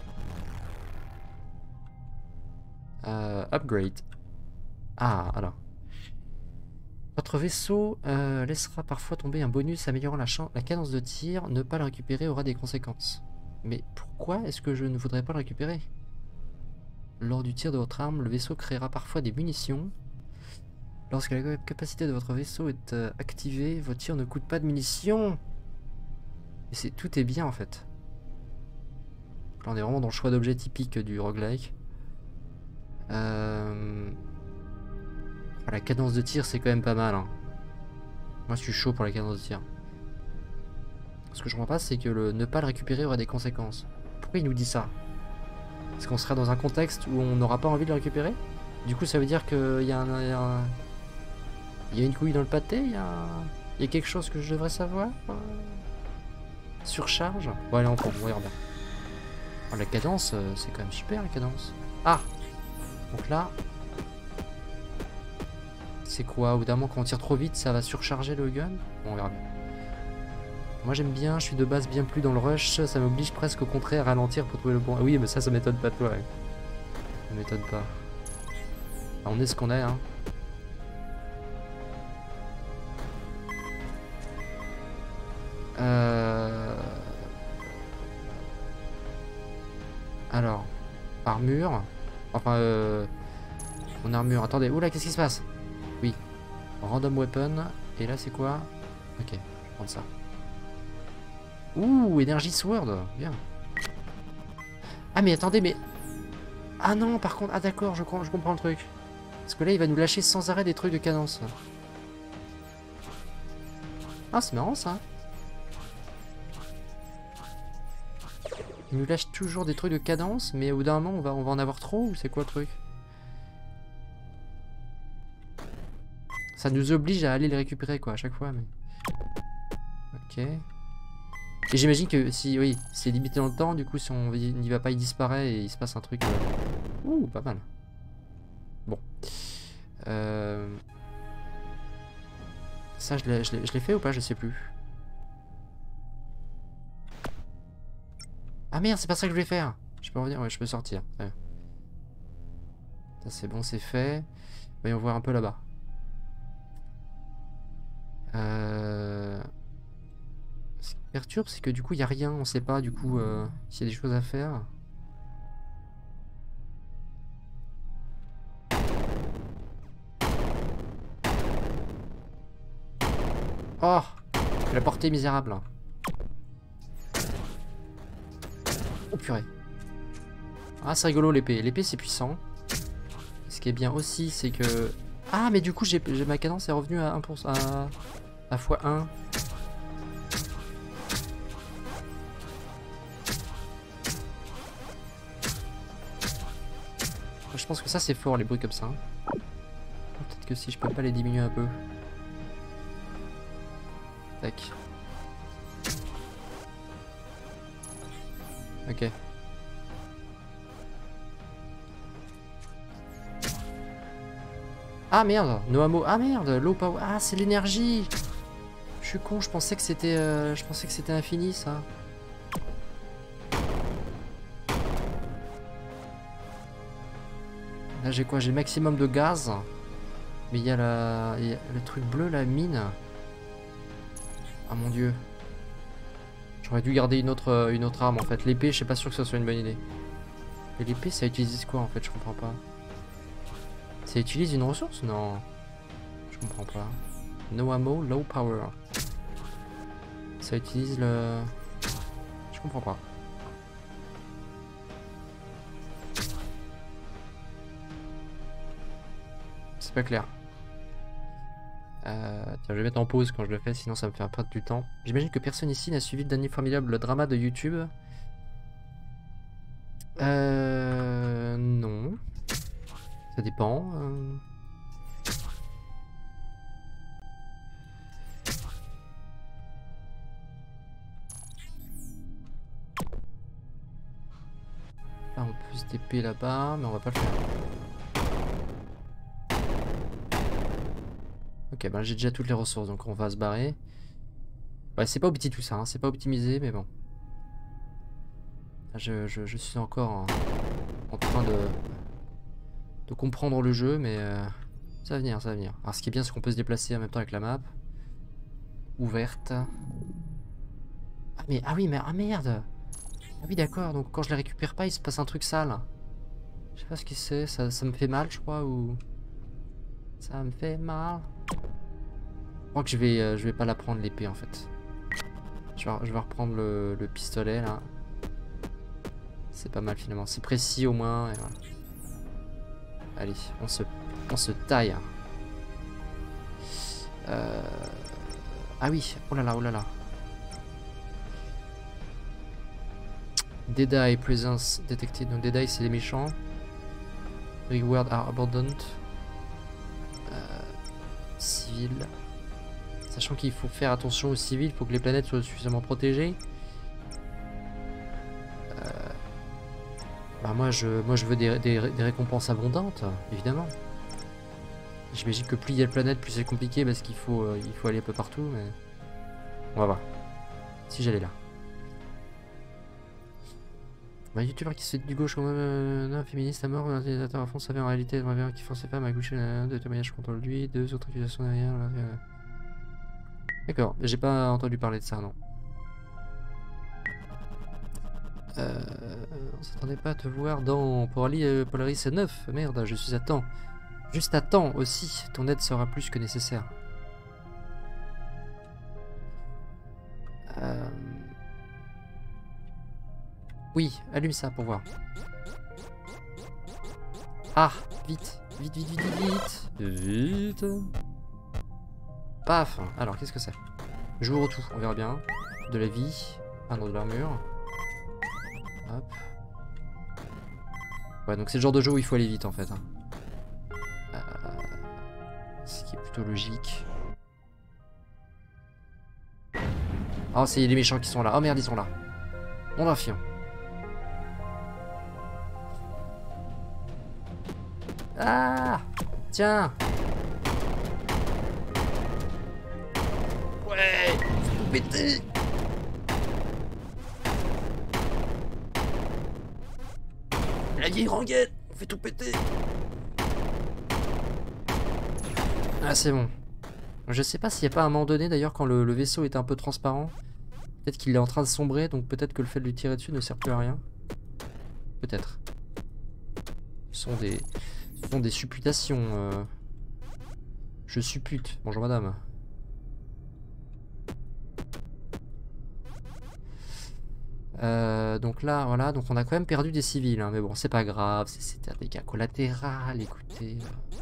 Euh, upgrade. Ah, alors. Votre vaisseau euh, laissera parfois tomber un bonus améliorant la, la cadence de tir. Ne pas le récupérer aura des conséquences. Mais pourquoi est-ce que je ne voudrais pas le récupérer? Lors du tir de votre arme, le vaisseau créera parfois des munitions. Lorsque la capacité de votre vaisseau est euh, activée, vos tirs ne coûtent pas de munitions. Et c'est tout est bien en fait. Là on est vraiment dans le choix d'objet typique du roguelike. Euh... La cadence de tir c'est quand même pas mal. Hein. Moi je suis chaud pour la cadence de tir. Ce que je comprends pas c'est que le ne pas le récupérer aurait des conséquences. Pourquoi il nous dit ça? Est-ce qu'on sera dans un contexte où on n'aura pas envie de le récupérer? Du coup ça veut dire qu'il y a un... Il y a, un... il y a une couille dans le pâté? Il y a, un... il y a quelque chose que je devrais savoir? Surcharge? Bon allez on prend, on regarde. Oh, la cadence, c'est quand même super la cadence. Ah! Donc là... C'est quoi? Au bout d'un moment quand on tire trop vite ça va surcharger le gun? Bon on verra bien. Moi j'aime bien, je suis de base bien plus dans le rush, ça m'oblige presque au contraire à ralentir pour trouver le bon... Ah oui mais ça ça m'étonne pas de toi. Ouais. Ça m'étonne pas. Ah, on est ce qu'on est hein. Euh... Alors, armure. Enfin, euh... mon armure. Attendez, oula, qu'est-ce qui se passe? Oui, random weapon. Et là, c'est quoi? Ok, je vais prendre ça. Ouh, énergie sword. Bien. Ah, mais attendez, mais... Ah non, par contre... Ah d'accord, je, je comprends le truc. Parce que là, il va nous lâcher sans arrêt des trucs de cadence. Ah, c'est marrant, ça. Il nous lâche toujours des trucs de cadence, mais au bout d'un moment, on va, on va en avoir trop, ou c'est quoi le truc? Ça nous oblige à aller les récupérer, quoi, à chaque fois, mais... Ok. Et j'imagine que si, oui, c'est limité dans le temps, du coup, si on n'y va pas, il disparaît et il se passe un truc... Euh... Ouh, pas mal. Bon. Euh... Ça, je l'ai fait ou pas? Je sais plus. Ah merde, c'est pas ça que je voulais faire. Je peux revenir? Ouais, je peux sortir. Ouais. Ça c'est bon, c'est fait. Voyons voir un peu là-bas. Euh... Ce qui perturbe, c'est que du coup, il n'y a rien. On sait pas, du coup, euh, s'il y a des choses à faire. Oh! La portée misérable. Oh purée. Ah c'est rigolo l'épée. L'épée c'est puissant. Ce qui est bien aussi c'est que... Ah mais du coup j'ai ma cadence est revenue à un pour cent. À, à fois un. Je pense que ça c'est fort les bruits comme ça. Peut-être que si je peux pas les diminuer un peu. Tac. Ok. Ah merde, no ammo. Ah merde, low power. Ah, c'est l'énergie. Je suis con, je pensais que c'était euh, je pensais que c'était infini ça. Là j'ai quoi? J'ai le maximum de gaz. Mais il y a la il y a le truc bleu, la mine. Ah mon dieu. J'aurais dû garder une autre une autre arme en fait. L'épée, je suis pas sûr que ce soit une bonne idée. Et l'épée, ça utilise quoi en fait? Je comprends pas. Ça utilise une ressource? Non. Je comprends pas. No ammo, low power. Ça utilise le... Je comprends pas. C'est pas clair. Euh, tiens, je vais mettre en pause quand je le fais, sinon ça me fait perdre du temps. J'imagine que personne ici n'a suivi le dernier formidable drama de YouTube. Euh... Non. Ça dépend. Euh... Là, on peut se taper là-bas, mais on va pas le faire. Ok, ben j'ai déjà toutes les ressources, donc on va se barrer. Ouais, c'est pas opti tout ça, hein, c'est pas optimisé, mais bon. Je, je, je suis encore en, en train de, de comprendre le jeu, mais euh, ça va venir, ça va venir. Alors ce qui est bien, c'est qu'on peut se déplacer en même temps avec la map. Ouverte. Ah, mais, ah oui, mais ah merde! Ah oui, d'accord, donc quand je les récupère pas, il se passe un truc sale. Je sais pas ce que c'est, ça, ça me fait mal, je crois, ou... Ça me fait mal. Je crois que je vais, euh, je vais pas la prendre l'épée en fait. Je vais, je vais reprendre le, le pistolet là. C'est pas mal finalement, c'est précis au moins. Et voilà. Allez, on se, on se taille. Euh... Ah oui, oh là là, oh là là. Deadeye presence detected. Donc Deadeye c'est les méchants. Reward are abandoned. Euh, civil. Sachant qu'il faut faire attention aux civils, il faut que les planètes soient suffisamment protégées. Euh, bah moi je, moi je veux des, des, des récompenses abondantes, évidemment. J'imagine que plus il y a de planètes, plus c'est compliqué parce qu'il faut, euh, il faut aller un peu partout. Mais on va voir. Si j'allais là. Bah, youtubeur qui se dit du gauche comme euh, un féministe à mort, un utilisateur à fond savait en réalité un qui force ses femmes à coucher de témoignages contre lui, deux autres accusations derrière. Euh... D'accord, j'ai pas entendu parler de ça, non. Euh, on s'attendait pas à te voir dans Polaris, euh, Polaris neuf. Merde, je suis à temps. Juste à temps aussi, ton aide sera plus que nécessaire. Euh... Oui, allume ça pour voir. Ah, vite, vite, vite, vite, vite, vite. Vite. Paf. Alors, qu'est-ce que c'est? J'ouvre tout, on verra bien. De la vie. Ah non, de l'armure. Hop. Ouais, donc c'est le genre de jeu où il faut aller vite en fait. Hein. Euh, ce qui est plutôt logique. Oh, c'est les méchants qui sont là. Oh merde, ils sont là. On va fion. Ah! Tiens! Ouais! Faut tout péter! La vieille rengaine! On fait tout péter! Ah, c'est bon. Je sais pas s'il n'y a pas un moment donné d'ailleurs quand le, le vaisseau est un peu transparent. Peut-être qu'il est en train de sombrer, donc peut-être que le fait de lui tirer dessus ne sert plus à rien. Peut-être. Ce sont des... Ce sont des supputations. Euh... Je suppute. Bonjour madame. Euh, donc là, voilà. Donc on a quand même perdu des civils. Hein, mais bon, c'est pas grave. C'était un dégât collatéral. Écoutez.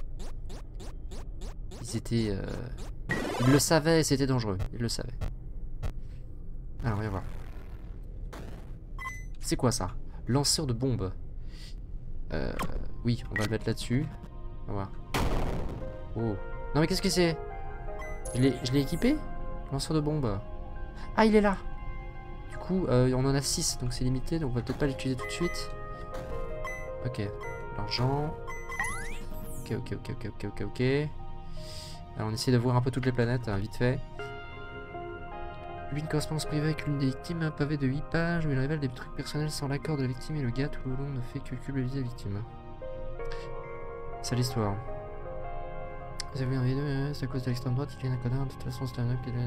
Ils étaient... Euh... Ils le savaient, c'était dangereux. Ils le savaient. Alors, viens voir. C'est quoi ça? Lanceur de bombes. Euh, oui, on va le mettre là-dessus. On va voir. Oh. Non mais qu'est-ce que c'est? Je l'ai équipé? Lanceur de bombes. Ah, il est là. Du coup, euh, on en a six, donc c'est limité, donc on va peut-être pas l'utiliser tout de suite. Ok. L'argent. Ok, ok, ok, ok, ok, ok, ok, ok. Alors on essaie de voir un peu toutes les planètes, hein, vite fait. Une correspondance privée avec l'une des victimes, un pavé de huit pages où il révèle des trucs personnels sans l'accord de la victime et le gars tout le long ne fait que culpabiliser la victime. C'est l'histoire. Vous avez vu un vidéo, c'est à cause de l'extrême droite, il y a un connard, de toute façon c'est un homme qui est...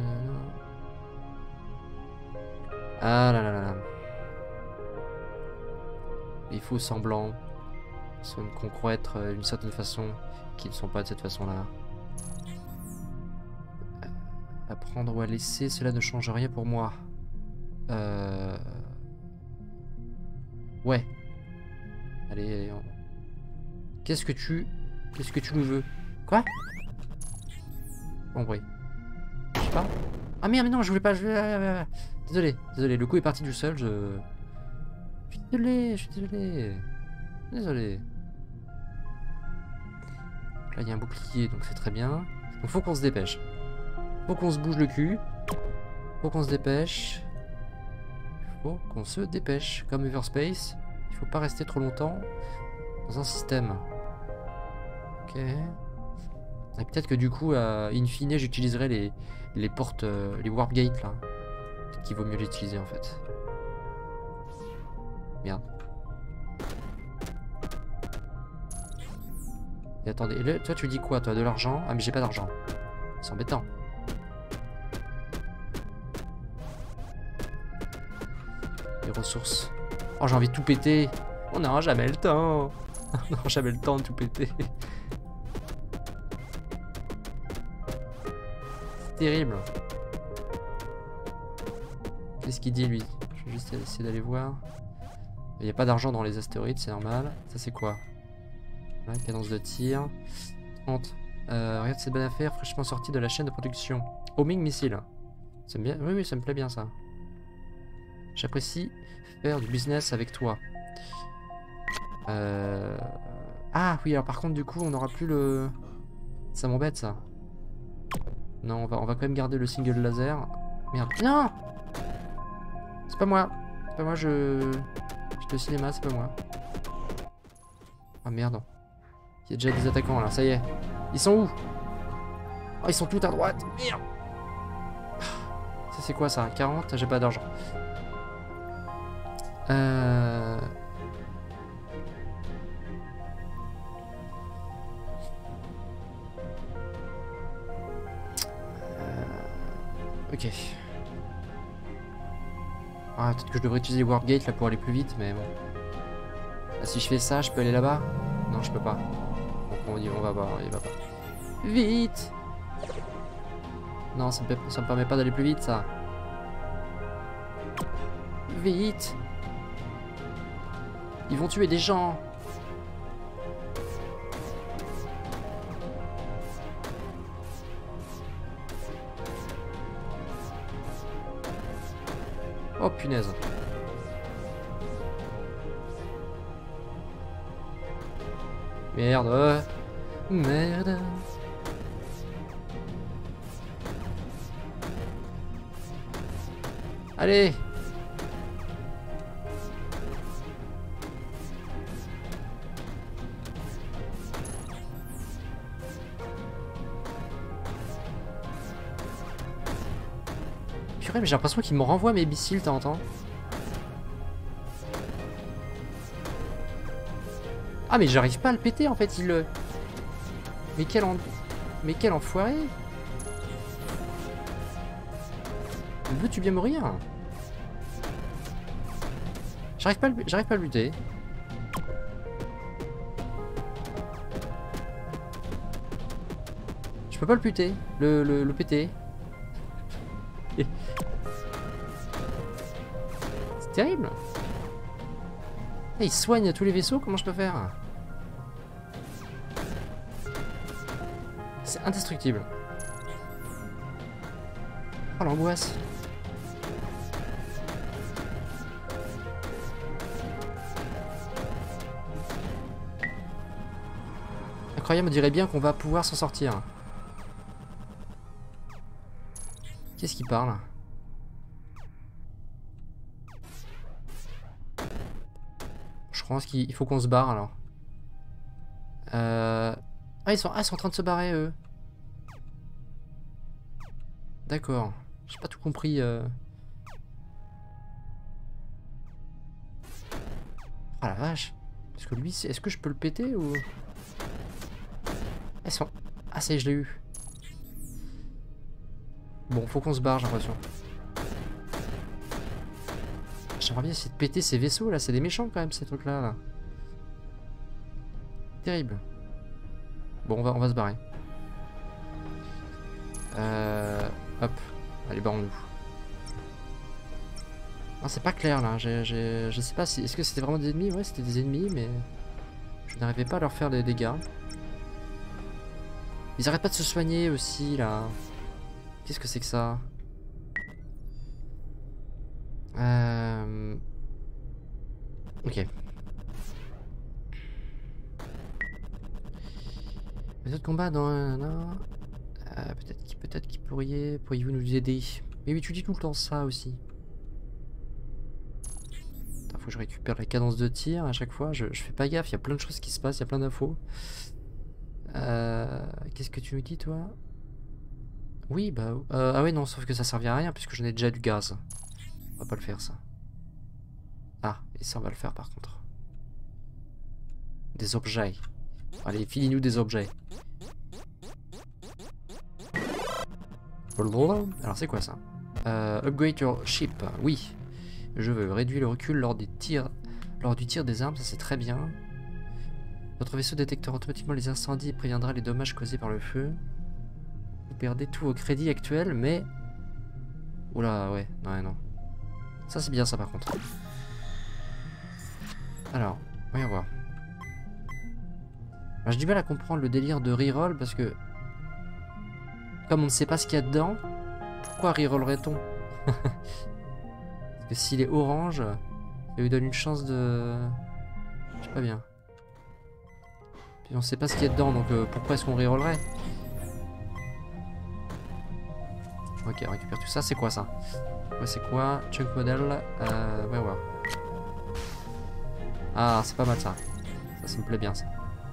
Ah là là là là. Il faut semblant qu'on croit être d'une certaine façon, qui ne sont pas de cette façon-là. Apprendre ou à laisser, cela ne change rien pour moi. Euh... Ouais. Allez, allez. On... Qu'est-ce que tu... Qu'est-ce que tu nous veux? Quoi? Bon bruit. Je sais pas. Ah merde, mais non, je voulais pas... Je voulais... Désolé, désolé, le coup est parti du seul, je... Je suis désolé, je suis désolé. Désolé. Là, il y a un bouclier, donc c'est très bien. Donc faut qu'on se dépêche. Faut qu'on se bouge le cul. Faut qu'on se dépêche. Faut qu'on se dépêche. Comme Everspace, il faut pas rester trop longtemps dans un système. Ok. Et peut-être que du coup, euh, in fine, j'utiliserai les, les portes, euh, les warp gates là. Peut-être qu'il vaut mieux l'utiliser en fait. Merde. Et attendez, là, toi tu dis quoi toi? De l'argent? Ah mais j'ai pas d'argent. C'est embêtant. Les ressources. Oh j'ai envie de tout péter. On n'aura jamais le temps. On n'aura jamais le temps de tout péter. C'est terrible. Qu'est-ce qu'il dit lui? Je vais juste essayer d'aller voir. Il n'y a pas d'argent dans les astéroïdes, c'est normal. Ça c'est quoi? Voilà, cadence de tir. trente. Euh, regarde cette bonne affaire, fraîchement sortie de la chaîne de production. Homing missile. Ça me bien... Oui, oui, ça me plaît bien ça. J'apprécie faire du business avec toi. Euh... Ah oui, alors par contre du coup on n'aura plus le... Ça m'embête ça. Non, on va, on va quand même garder le single laser. Merde. Non! C'est pas moi. C'est pas moi, je... J'étais au cinéma, c'est pas moi. Ah merde. Il y a déjà des attaquants là, ça y est. Ils sont où? Oh, ils sont tout à droite. Merde. Ça c'est quoi ça? quarante? J'ai pas d'argent. Euh... euh... Ok. Ah, peut-être que je devrais utiliser Warp Gate là pour aller plus vite, mais bon. Ah, si je fais ça, je peux aller là-bas? Non, je peux pas. Donc on y on va pas, il va pas. Vite! Non, ça me, ça me permet pas d'aller plus vite, ça. Vite! Ils vont tuer des gens! Oh punaise! Merde! Merde! Allez! Purée, mais j'ai l'impression qu'il me renvoie mes missiles de temps en temps. Ah mais j'arrive pas à le péter en fait, il le... Mais quel en... Mais quel enfoiré! Veux-tu bien mourir? J'arrive pas, j'arrive pas à le buter. Je peux pas le buter, le, le, le péter. C'est terrible. Et il soigne tous les vaisseaux, comment je peux faire? C'est indestructible. Oh l'angoisse. Incroyable, on dirait bien qu'on va pouvoir s'en sortir. Qu'est-ce qu'il parle? Je pense qu'il faut qu'on se barre alors. Euh... Ah ils sont, ah, ils sont en train de se barrer eux. D'accord. J'ai pas tout compris. Euh... Ah la vache. Parce que lui, est-ce que je peux le péter ou... Ah, ils sont... Ah ça y est, je l'ai eu. Bon, faut qu'on se barre, j'ai l'impression. J'aimerais bien essayer de péter ces vaisseaux là, c'est des méchants quand même ces trucs là. là. Terrible. Bon, on va, on va se barrer. Euh... Hop. Allez, barrons-nous. Ah, c'est pas clair là, j'ai, j'ai, je sais pas si... Est-ce que c'était vraiment des ennemis? Ouais, c'était des ennemis, mais... Je n'arrivais pas à leur faire des dégâts. Ils arrêtent pas de se soigner aussi là. Qu'est-ce que c'est que ça? Euh... Ok. Méthode de combat dans un... Euh, peut-être qu'il peut-être qu'il pourriez... Pourriez-vous nous aider? Mais oui, tu dis tout le temps ça aussi. Attends, faut que je récupère la cadence de tir à chaque fois. Je, je fais pas gaffe, il y a plein de choses qui se passent, il y a plein d'infos. Euh... Qu'est-ce que tu me dis toi? Oui, bah... Euh, ah ouais, non, sauf que ça servira à rien puisque j'en ai déjà du gaz. On va pas le faire ça. Ah, et ça on va le faire par contre. Des objets. Allez, filis-nous des objets. Alors c'est quoi ça? euh, Upgrade your ship. Oui. Je veux réduire le recul lors des tirs, lors du tir des armes, ça c'est très bien. Votre vaisseau détectera automatiquement les incendies et préviendra les dommages causés par le feu. Vous perdez tous vos crédits actuels, mais... Oula, ouais, non, non. Ça c'est bien ça par contre. Alors, voyons voir. Alors, j'ai du mal à comprendre le délire de reroll parce que... Comme on ne sait pas ce qu'il y a dedans, pourquoi rerollerait-on? Parce que s'il est orange, ça lui donne une chance de... Je sais pas bien. Puis on sait pas ce qu'il y a dedans, donc euh, pourquoi est-ce qu'on rerollerait? Ok, on récupère tout ça. C'est quoi ça? Ouais, c'est quoi? Chunk model. Euh, ouais, ouais. Ah, c'est pas mal ça. Ça, ça me plaît bien ça.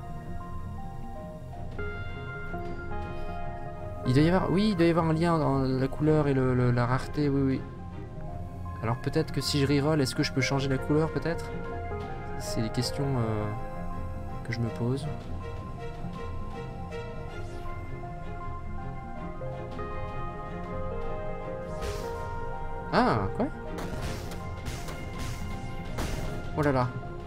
Il doit y avoir... Oui, il doit y avoir un lien dans la couleur et le, le, la rareté, oui, oui. Alors peut-être que si je reroll, est-ce que je peux changer la couleur peut-être? C'est des questions euh, que je me pose. Ah, quoi? Oh là là.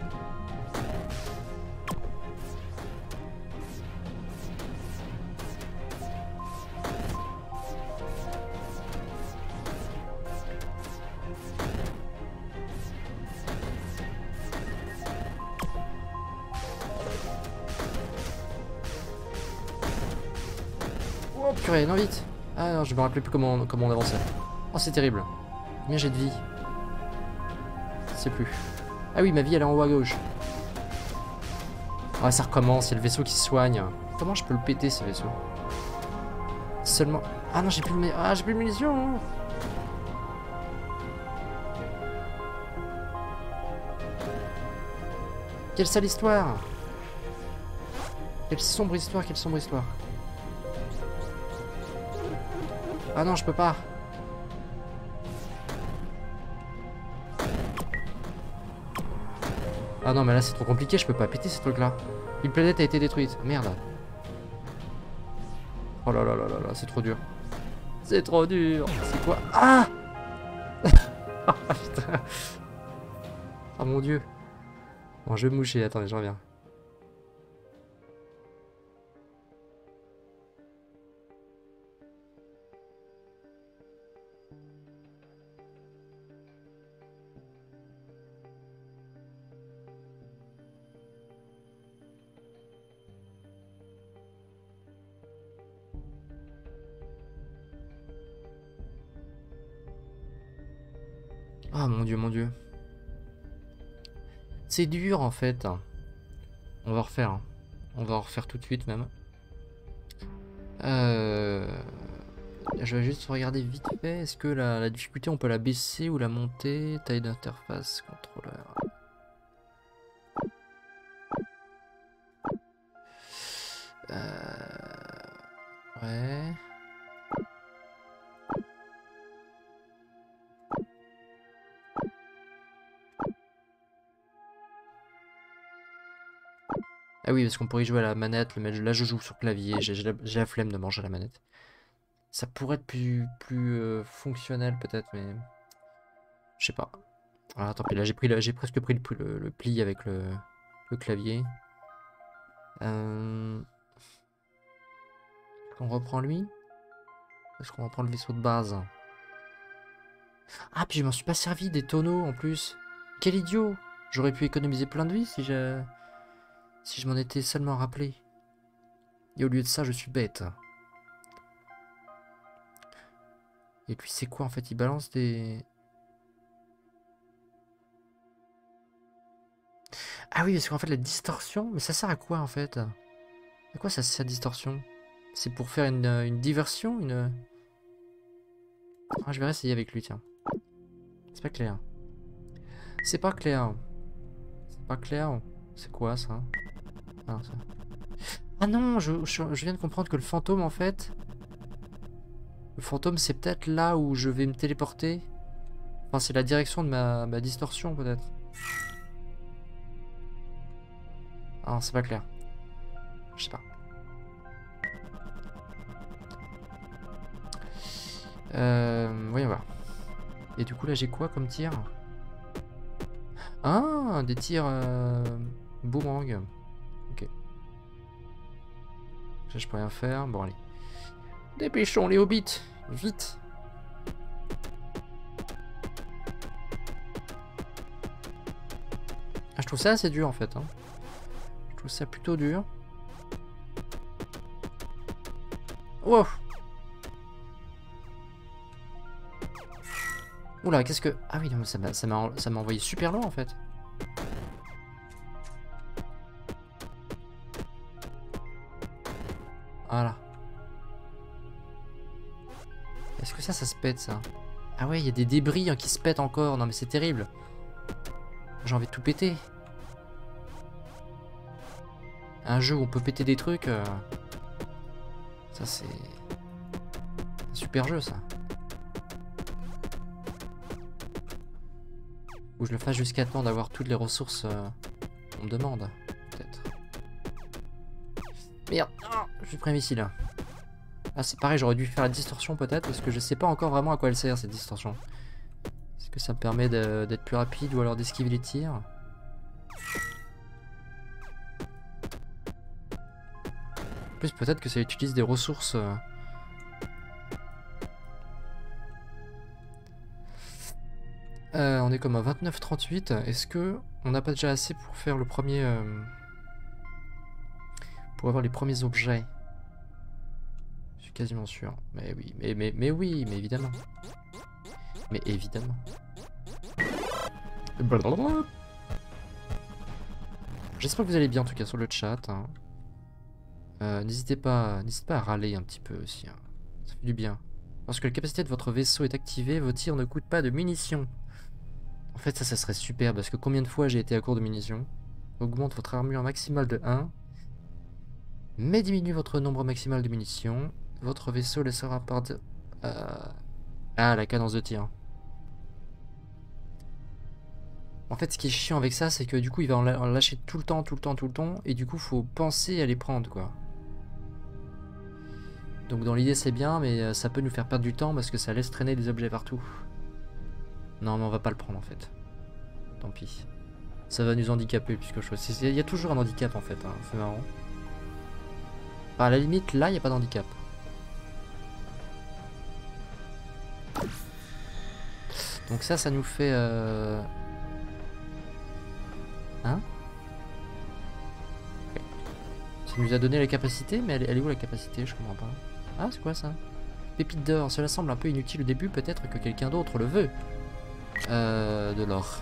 Oh purée, non vite. Ah non, je me rappelais plus comment, comment on avançait. Oh c'est terrible. Combien j'ai de vie? Je sais plus. Ah oui, ma vie elle est en haut à gauche. Ah ça recommence, il y a le vaisseau qui se soigne. Comment je peux le péter ce vaisseau? Seulement... Ah non, j'ai plus de... Ah, j'ai plus de munitions. Quelle sale histoire. Quelle sombre histoire, quelle sombre histoire. Ah non, je peux pas. Ah non, mais là c'est trop compliqué, je peux pas péter ces trucs là. Une planète a été détruite. Merde. Oh là là là là là, c'est trop dur. C'est trop dur. C'est quoi? Ah. Ah putain. Oh mon dieu. Bon, je vais me moucher, attendez, je reviens. Ah mon dieu, mon dieu. C'est dur en fait. On va refaire. Hein. On va en refaire tout de suite même. Euh... Je vais juste regarder vite fait. Est-ce que la, la difficulté on peut la baisser ou la monter? Taille d'interface, contrôleur. Euh... Ouais. Ah oui, parce qu'on pourrait y jouer à la manette. Mais là, je joue sur clavier. J'ai la, la flemme de manger à la manette. Ça pourrait être plus, plus euh, fonctionnel peut-être, mais... Je sais pas. Ah, tant pis, là, j'ai pris le- j'ai presque pris le, le, le pli avec le, le clavier. Euh... On reprend lui? Est-ce qu'on reprend le vaisseau de base? Ah, puis je m'en suis pas servi des tonneaux en plus. Quel idiot! J'aurais pu économiser plein de vie si je, si je m'en étais seulement rappelé. Et au lieu de ça, je suis bête. Et puis c'est quoi en fait? Il balance des... Ah oui, parce qu'en fait la distorsion... Mais ça sert à quoi en fait? À quoi ça sert, distorsion? C'est pour faire une, une diversion? Une... Ah, je vais essayer avec lui, tiens. C'est pas clair. C'est pas clair. C'est pas clair. C'est quoi ça? Ah, ça... ah non, je, je, je viens de comprendre que le fantôme en fait... Le fantôme c'est peut-être là où je vais me téléporter. Enfin c'est la direction de ma, ma distorsion peut-être. Ah c'est pas clair. Je sais pas. Euh, voyons voir. Et du coup là j'ai quoi comme tir? Ah, des tirs euh, boomerang. Ok. Ça je peux rien faire. Bon allez. Dépêchons les hobbits. Vite. Ah, je trouve ça assez dur en fait. Hein. Je trouve ça plutôt dur. Wow. Oula, qu'est-ce que... Ah oui, non, ça m'a ça m'a envoyé super loin en fait. Voilà. Est-ce que ça, ça se pète ça? Ah ouais, il y a des débris hein, qui se pètent encore. Non mais c'est terrible. J'ai envie de tout péter. Un jeu où on peut péter des trucs... Euh... Ça c'est... un super jeu ça. Ou je le fasse jusqu'à temps d'avoir toutes les ressources euh, qu'on me demande, peut-être. Merde, ah, je suis pris un missile. Ah c'est pareil, j'aurais dû faire la distorsion peut-être, parce que je sais pas encore vraiment à quoi elle sert cette distorsion. Est-ce que ça me permet d'être plus rapide ou alors d'esquiver les tirs? En plus peut-être que ça utilise des ressources... Euh... Euh, on est comme à vingt-neuf trente-huit. Est-ce que on n'a pas déjà assez pour faire le premier... Euh, pour avoir les premiers objets? Je suis quasiment sûr. Mais oui, mais, mais, mais oui, mais évidemment. Mais évidemment. J'espère que vous allez bien en tout cas sur le chat. Hein. Euh, n'hésitez pas, n'hésitez pas à râler un petit peu aussi. Hein. Ça fait du bien. Lorsque la capacité de votre vaisseau est activée, vos tirs ne coûtent pas de munitions. En fait, ça, ça serait super, parce que combien de fois j'ai été à court de munitions? Augmente votre armure maximale de un, mais diminue votre nombre maximal de munitions. Votre vaisseau laissera par... De... Euh... Ah, la cadence de tir. En fait, ce qui est chiant avec ça, c'est que du coup, il va en lâcher tout le temps, tout le temps, tout le temps, et du coup, faut penser à les prendre, quoi. Donc dans l'idée, c'est bien, mais ça peut nous faire perdre du temps, parce que ça laisse traîner des objets partout. Non, mais on va pas le prendre en fait. Tant pis. Ça va nous handicaper plus que chose. Il y a toujours un handicap en fait, hein. C'est marrant. Enfin, à la limite, là, il n'y a pas d'handicap. Donc ça, ça nous fait... Euh... Hein? Okay. Ça nous a donné la capacité, mais elle, elle est où la capacité? Je comprends pas. Ah, c'est quoi ça? Pépite d'or. Cela semble un peu inutile au début, peut-être que quelqu'un d'autre le veut. Euh, de l'or.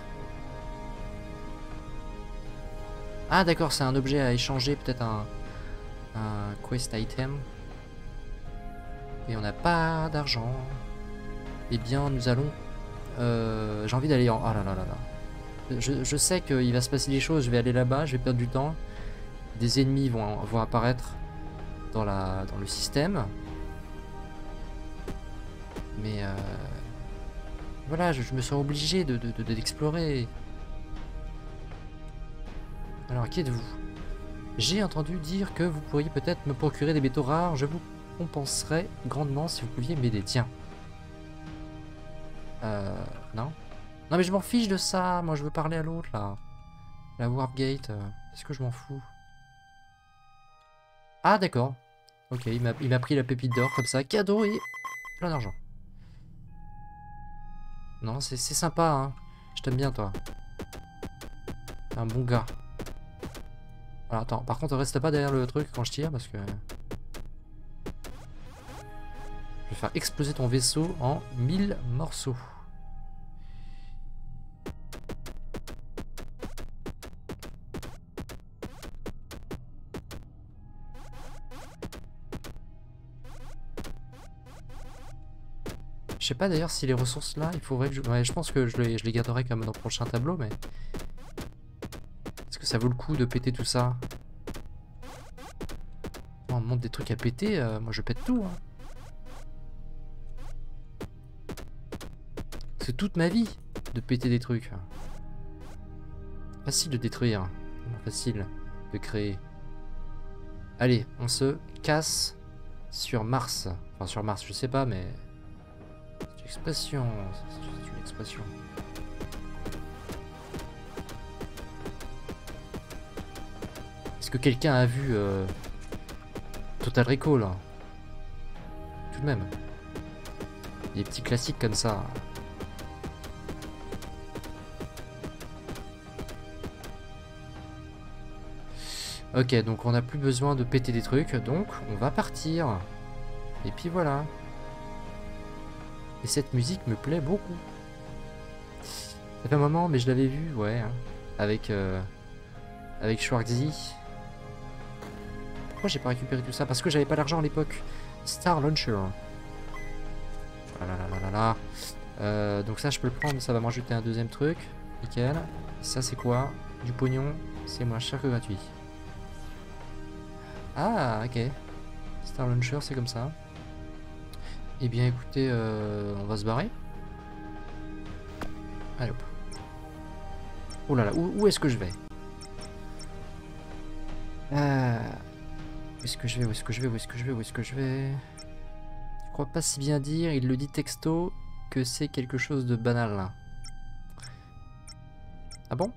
Ah d'accord, c'est un objet à échanger, peut-être un, un quest item. Et on n'a pas d'argent. Eh bien, nous allons... Euh, j'ai envie d'aller en... Ah là là là là. Je, je sais qu'il va se passer des choses, je vais aller là-bas, je vais perdre du temps. Des ennemis vont, vont apparaître. dans, la, dans le système. Mais euh, voilà, je, je me sens obligé de, de, de, d'explorer. Alors, qui êtes-vous? J'ai entendu dire que vous pourriez peut-être me procurer des métaux rares. Je vous compenserais grandement si vous pouviez m'aider. Tiens. Euh... Non. Non mais je m'en fiche de ça. Moi je veux parler à l'autre là. La Warp Gate. Euh... Qu'est-ce que je m'en fous? Ah d'accord. Ok, il m'a pris la pépite d'or comme ça. Cadeau et plein d'argent. Non, c'est sympa hein. Je t'aime bien toi. T'es un bon gars. Alors attends, par contre reste pas derrière le truc quand je tire parce que... Je vais faire exploser ton vaisseau en mille morceaux. Je sais pas d'ailleurs si les ressources là, il faudrait que je... Ouais, je pense que je les, je les garderai comme dans le prochain tableau, mais... Est-ce que ça vaut le coup de péter tout ça? On me montre des trucs à péter, euh, moi je pète tout. Hein. C'est toute ma vie de péter des trucs. Facile de détruire, facile de créer. Allez, on se casse sur Mars. Enfin sur Mars, je sais pas, mais... C'est une expression, c'est une expression. Est-ce que quelqu'un a vu euh, Total Recall? Tout de même. Des petits classiques comme ça. Ok, donc on n'a plus besoin de péter des trucs, donc on va partir. Et puis voilà. Et cette musique me plaît beaucoup. Ça fait un moment, mais je l'avais vu, ouais, hein, avec euh, avec Schwarzy. Pourquoi j'ai pas récupéré tout ça? Parce que j'avais pas l'argent à l'époque. Star Launcher. Oh là là là là là. Euh, donc ça, je peux le prendre, ça va me rajouter un deuxième truc. Nickel. Ça, c'est quoi? Du pognon. C'est moins cher que gratuit. Ah, ok. Star Launcher, c'est comme ça. Eh bien, écoutez, euh, on va se barrer. Allez hop. Oh là là, où, où est-ce que je vais? euh, Où est-ce que je vais? Où est-ce que je vais? Où est-ce que je vais? Où est-ce que je vais? Je crois pas si bien dire, il le dit texto, que c'est quelque chose de banal là. Ah bon?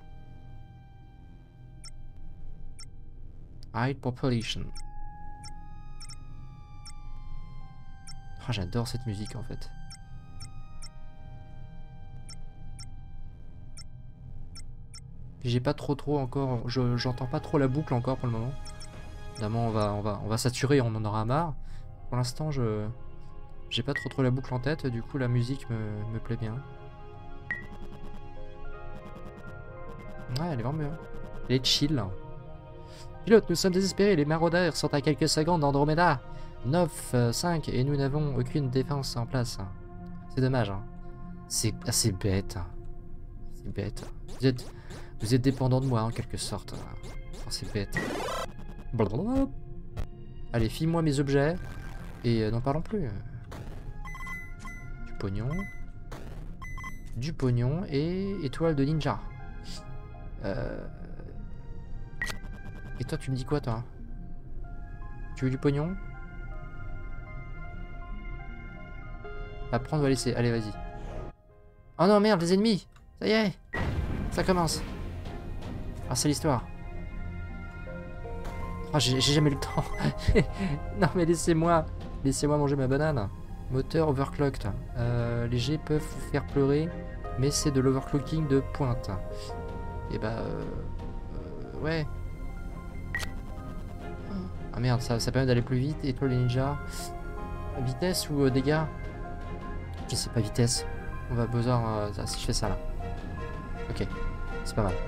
High Population. Oh, j'adore cette musique en fait. J'ai pas trop trop encore, je j'entends pas trop la boucle encore pour le moment. Évidemment on va on va on va saturer, on en aura marre. Pour l'instant je j'ai pas trop trop la boucle en tête, du coup la musique me, me plaît bien. Ouais, elle est vraiment bien. Elle est chill. Pilote, nous sommes désespérés, les maraudeurs sont à quelques secondes d'Andromeda. neuf, cinq et nous n'avons aucune défense en place. C'est dommage. Hein. C'est assez bête. C'est bête. Vous êtes, vous êtes dépendant de moi en quelque sorte. Oh, c'est bête. Blablabla. Allez, file-moi mes objets. Et euh, n'en parlons plus. Du pognon. Du pognon et étoile de ninja. Euh... Et toi, tu me dis quoi, toi? Tu veux du pognon? À prendre ou à laisser? Allez, vas-y. Oh non, merde, les ennemis! Ça y est! Ça commence. Ah, c'est l'histoire. Oh, j'ai jamais eu le temps. Non, mais laissez-moi. Laissez-moi manger ma banane. Moteur overclocked. Euh, les G peuvent vous faire pleurer, mais c'est de l'overclocking de pointe. Et bah... Euh, euh, ouais. Ah merde, ça, ça permet d'aller plus vite. Étoile les ninjas. Vitesse ou euh, dégâts? Je sais pas, vitesse. On va besoin... Euh, ça, si je fais ça là. Ok, c'est pas mal.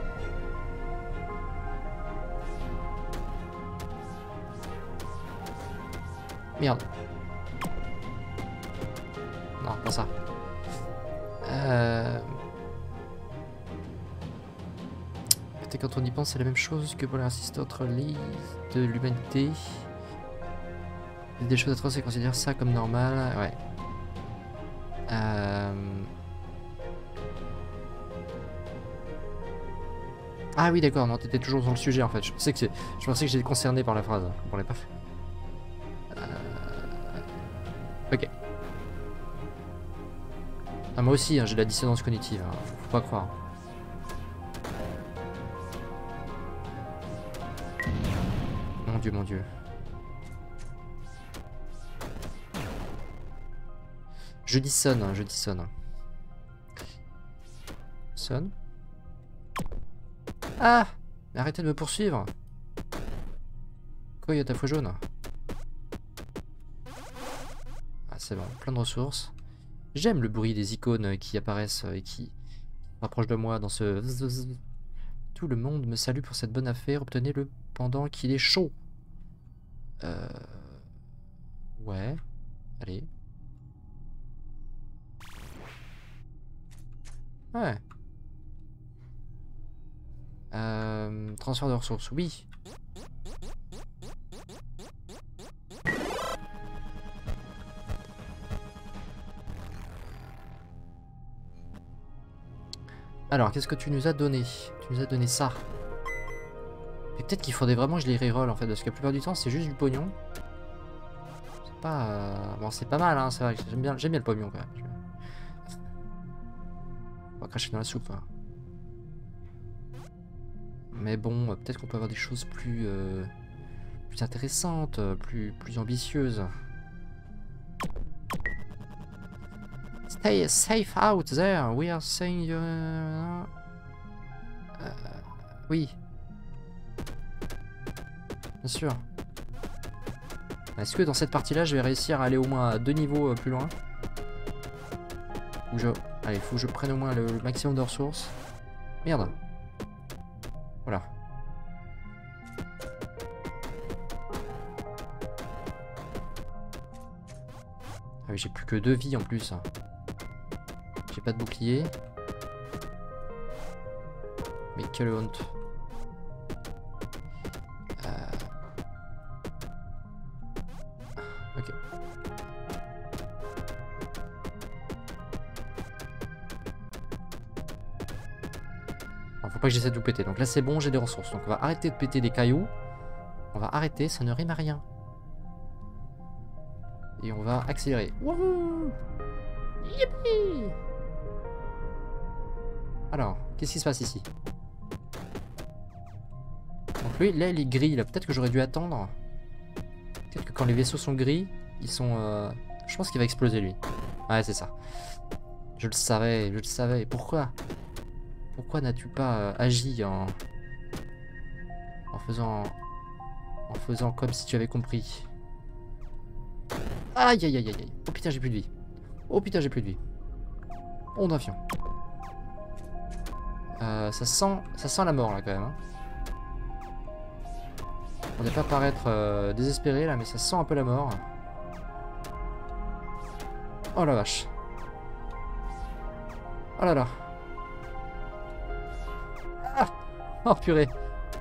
Merde. Non, pas ça. Euh... Peut-être quand on y pense, c'est la même chose que pour les racistes autres lits de l'humanité. Il y a des choses atroces et considère ça comme normal. Ouais. Euh... Ah oui d'accord, non, t'étais toujours sur le sujet en fait. Je pensais que, je pensais que j'étais concerné par la phrase. On l'avait pas fait. Euh... Ok. Ah, moi aussi, hein, j'ai de la dissonance cognitive. Hein. Faut pas croire. Mon dieu, mon dieu. Je dis sonne, hein, je dis sonne. Sonne. Ah! Arrêtez de me poursuivre. Quoi, il y a ta fouet jaune? Ah, c'est bon, plein de ressources. J'aime le bruit des icônes qui apparaissent et qui rapprochent de moi dans ce... Tout le monde me salue pour cette bonne affaire. Obtenez-le pendant qu'il est chaud. Euh... Ouais. Allez. Ouais. Euh... Transfert de ressources, oui. Alors, qu'est-ce que tu nous as donné? Tu nous as donné ça. Et peut-être qu'il faudrait vraiment que je les reroll en fait, parce que la plupart du temps c'est juste du pognon. C'est pas... Euh... Bon, c'est pas mal, hein, c'est vrai que j'aime bien, j'aime bien le pognon quand même. On va cracher dans la soupe. Hein. Mais bon, peut-être qu'on peut avoir des choses plus... Euh... plus intéressantes, plus, plus ambitieuses. Stay safe out there, we are saying... You... Euh... Oui. Bien sûr. Est-ce que dans cette partie-là, je vais réussir à aller au moins à deux niveaux plus loin? Ou je... Allez, faut que je prenne au moins le maximum de ressources. Merde. Voilà. Ah oui, j'ai plus que deux vies en plus. J'ai pas de bouclier. Mais quelle honte. Euh... Ok. Alors, faut pas que j'essaie de tout péter. Donc là c'est bon, j'ai des ressources. Donc on va arrêter de péter des cailloux. On va arrêter, ça ne rime à rien. Et on va accélérer. Wouhou! Yippee! Alors, qu'est-ce qui se passe ici? Donc lui, là il est gris. Là, peut-être que j'aurais dû attendre. Peut-être que quand les vaisseaux sont gris, ils sont... Euh... Je pense qu'il va exploser lui. Ouais, c'est ça. Je le savais, je le savais. Pourquoi? Pourquoi n'as-tu pas euh, agi en... en faisant... en faisant comme si tu avais compris? Aïe aïe aïe aïe. Oh putain, j'ai plus de vie. Oh putain, j'ai plus de vie. On d'avion. Euh, ça sent... ça sent la mort là quand même. Hein. On n'est pas paraître euh, désespéré là, mais ça sent un peu la mort. Oh la vache. Oh là là. Ah, oh purée.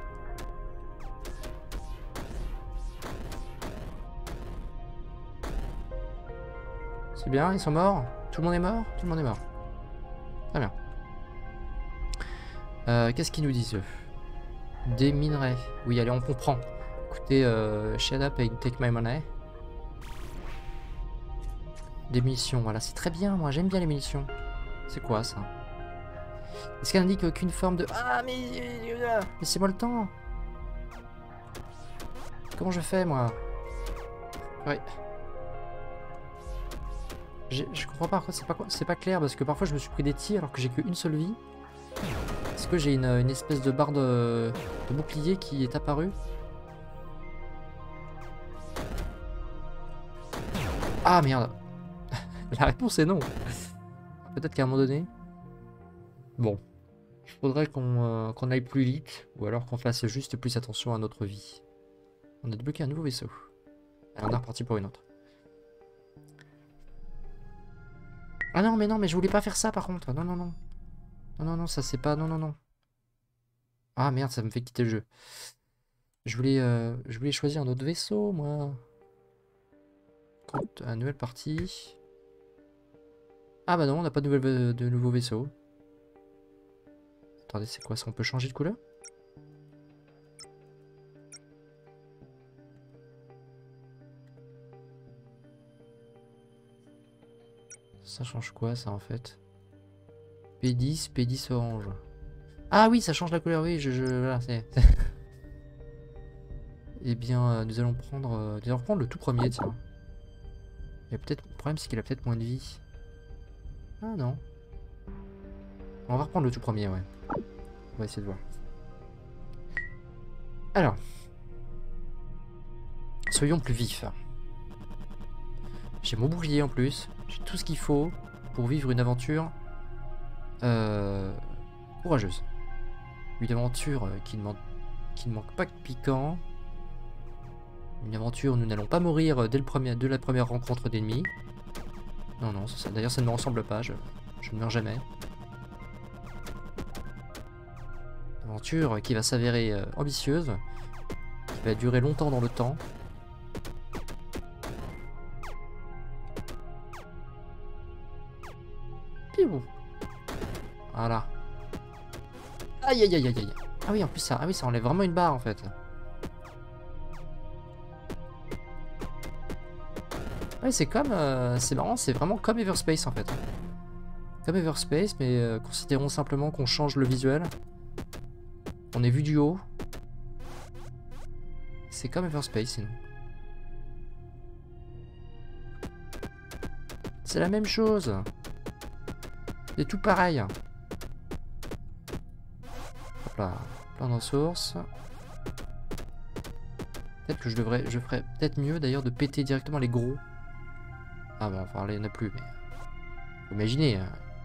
C'est bien, ils sont morts. Tout le monde est mort? Tout le monde est mort. Très bien. Euh, Qu'est-ce qu'ils nous disent eux? Des minerais. Oui, allez, on comprend. Écoutez, euh, shut up and take my money. Des munitions, voilà, c'est très bien, moi j'aime bien les munitions. C'est quoi ça? Est-ce qu'elle indique aucune forme de... Ah mais... Laissez-moi le temps. Comment je fais moi? Ouais. Je comprends pas, c'est pas, c'est pas clair parce que parfois je me suis pris des tirs alors que j'ai qu'une seule vie. Est-ce que j'ai une, une espèce de barre de, de bouclier qui est apparue? Ah merde. La réponse est non. Peut-être qu'à un moment donné... Bon. Il faudrait qu'on euh, qu'on aille plus vite. Ou alors qu'on fasse juste plus attention à notre vie. On a débloqué un nouveau vaisseau. Alors on est reparti pour une autre. Ah non mais non mais je voulais pas faire ça par contre. Non non non. Non non non ça c'est pas... Non non non. Ah merde ça me fait quitter le jeu. Je voulais, euh, je voulais choisir un autre vaisseau moi. toute une nouvelle partie. Ah bah non, on n'a pas de, nouvelle, de nouveau vaisseau. Attendez, c'est quoi ça? On peut changer de couleur? Ça change quoi ça en fait? P dix, P dix orange. Ah oui, ça change la couleur, oui, je... je voilà, c'est... Eh bien, euh, nous allons prendre... Euh, nous allons prendre le tout premier, tiens. Il y a peut-être... Le problème, c'est qu'il a peut-être moins de vie. Ah non. On va reprendre le tout premier, ouais. On va essayer de voir. Alors. Soyons plus vifs. J'ai mon bouclier en plus. J'ai tout ce qu'il faut pour vivre une aventure euh, courageuse. Une aventure qui ne, manque, qui ne manque pas de piquant. Une aventure où nous n'allons pas mourir dès, le premier, dès la première rencontre d'ennemis. Non, non, d'ailleurs ça ne me ressemble pas, je, je ne meurs jamais. Une aventure qui va s'avérer euh, ambitieuse, qui va durer longtemps dans le temps. Piou. Voilà. Aïe aïe aïe aïe aïe. Ah oui, en plus ça, ah oui, ça enlève vraiment une barre en fait. Ouais, c'est comme, euh, c'est marrant, c'est vraiment comme Everspace en fait. Comme Everspace, mais euh, considérons simplement qu'on change le visuel. On est vu du haut. C'est comme Everspace sinon. C'est la même chose. C'est tout pareil. Hop là, plein de ressources. Peut-être que je devrais, je ferais peut-être mieux d'ailleurs de péter directement les gros. Ah bon, enfin là il n'y en a plus, mais... Faut imaginer.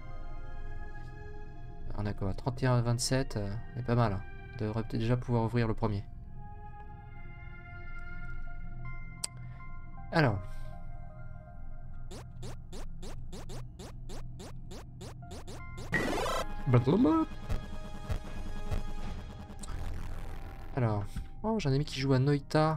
On a quoi, trente et un à vingt-sept, euh, c'est pas mal. On devrait peut-être déjà pouvoir ouvrir le premier. Alors. Alors. Oh, j'ai un ami qui joue à Noita.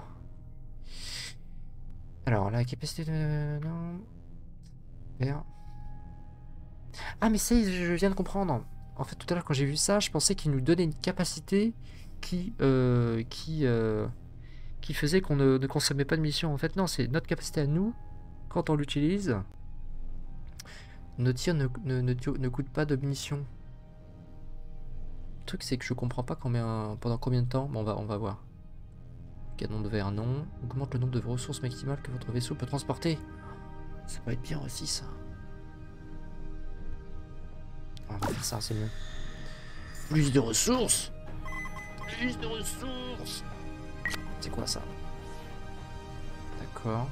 Alors, la capacité de... Non. Vert. Ah, mais ça, je viens de comprendre. En fait, tout à l'heure, quand j'ai vu ça, je pensais qu'il nous donnait une capacité qui... Euh, qui... Euh, qui faisait qu'on ne, ne consommait pas de munitions. En fait, non, c'est notre capacité à nous, quand on l'utilise. Nos tirs ne, ne, ne, ne coûtent pas de munitions. Le truc, c'est que je comprends pas combien, pendant combien de temps. Bon, on va, on va voir. Canon de verre, non. Augmente le nombre de ressources maximales que votre vaisseau peut transporter. Ça peut être bien aussi, ça. On va faire ça, c'est mieux. Plus de ressources. Plus de ressources. C'est quoi ça? D'accord.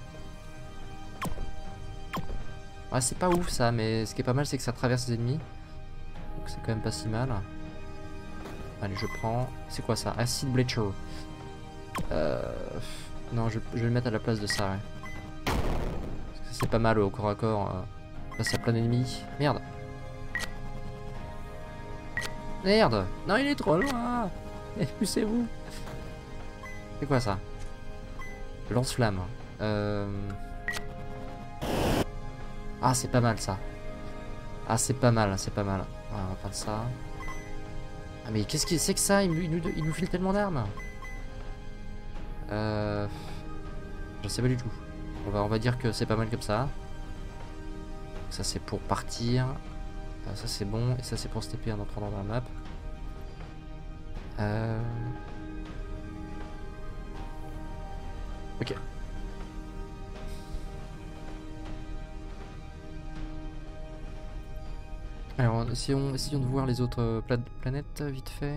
Ouais, c'est pas ouf ça, mais ce qui est pas mal, c'est que ça traverse les ennemis. Donc c'est quand même pas si mal. Allez, je prends. C'est quoi ça? Acid Bleacher. Euh... Non, je, je vais le mettre à la place de ça, ouais. Parce que c'est pas mal au corps à corps. Euh... Là, c'est plein d'ennemis. Merde. Merde. Non, il est trop loin. Poussez-vous. C'est quoi ça? Lance-flamme. Euh... Ah, c'est pas mal ça. Ah, c'est pas mal, c'est pas mal. Ouais, on va prendre ça. Ah, mais qu'est-ce que c'est que ça? Il nous, il nous, il nous file tellement d'armes. Euh... Je sais pas du tout. On va, on va dire que c'est pas mal comme ça. Ça, c'est pour partir. Euh, ça, c'est bon. Et ça, c'est pour se taper en entrant dans la map. Euh... Ok. Alors, essayons, essayons de voir les autres pla planètes vite fait.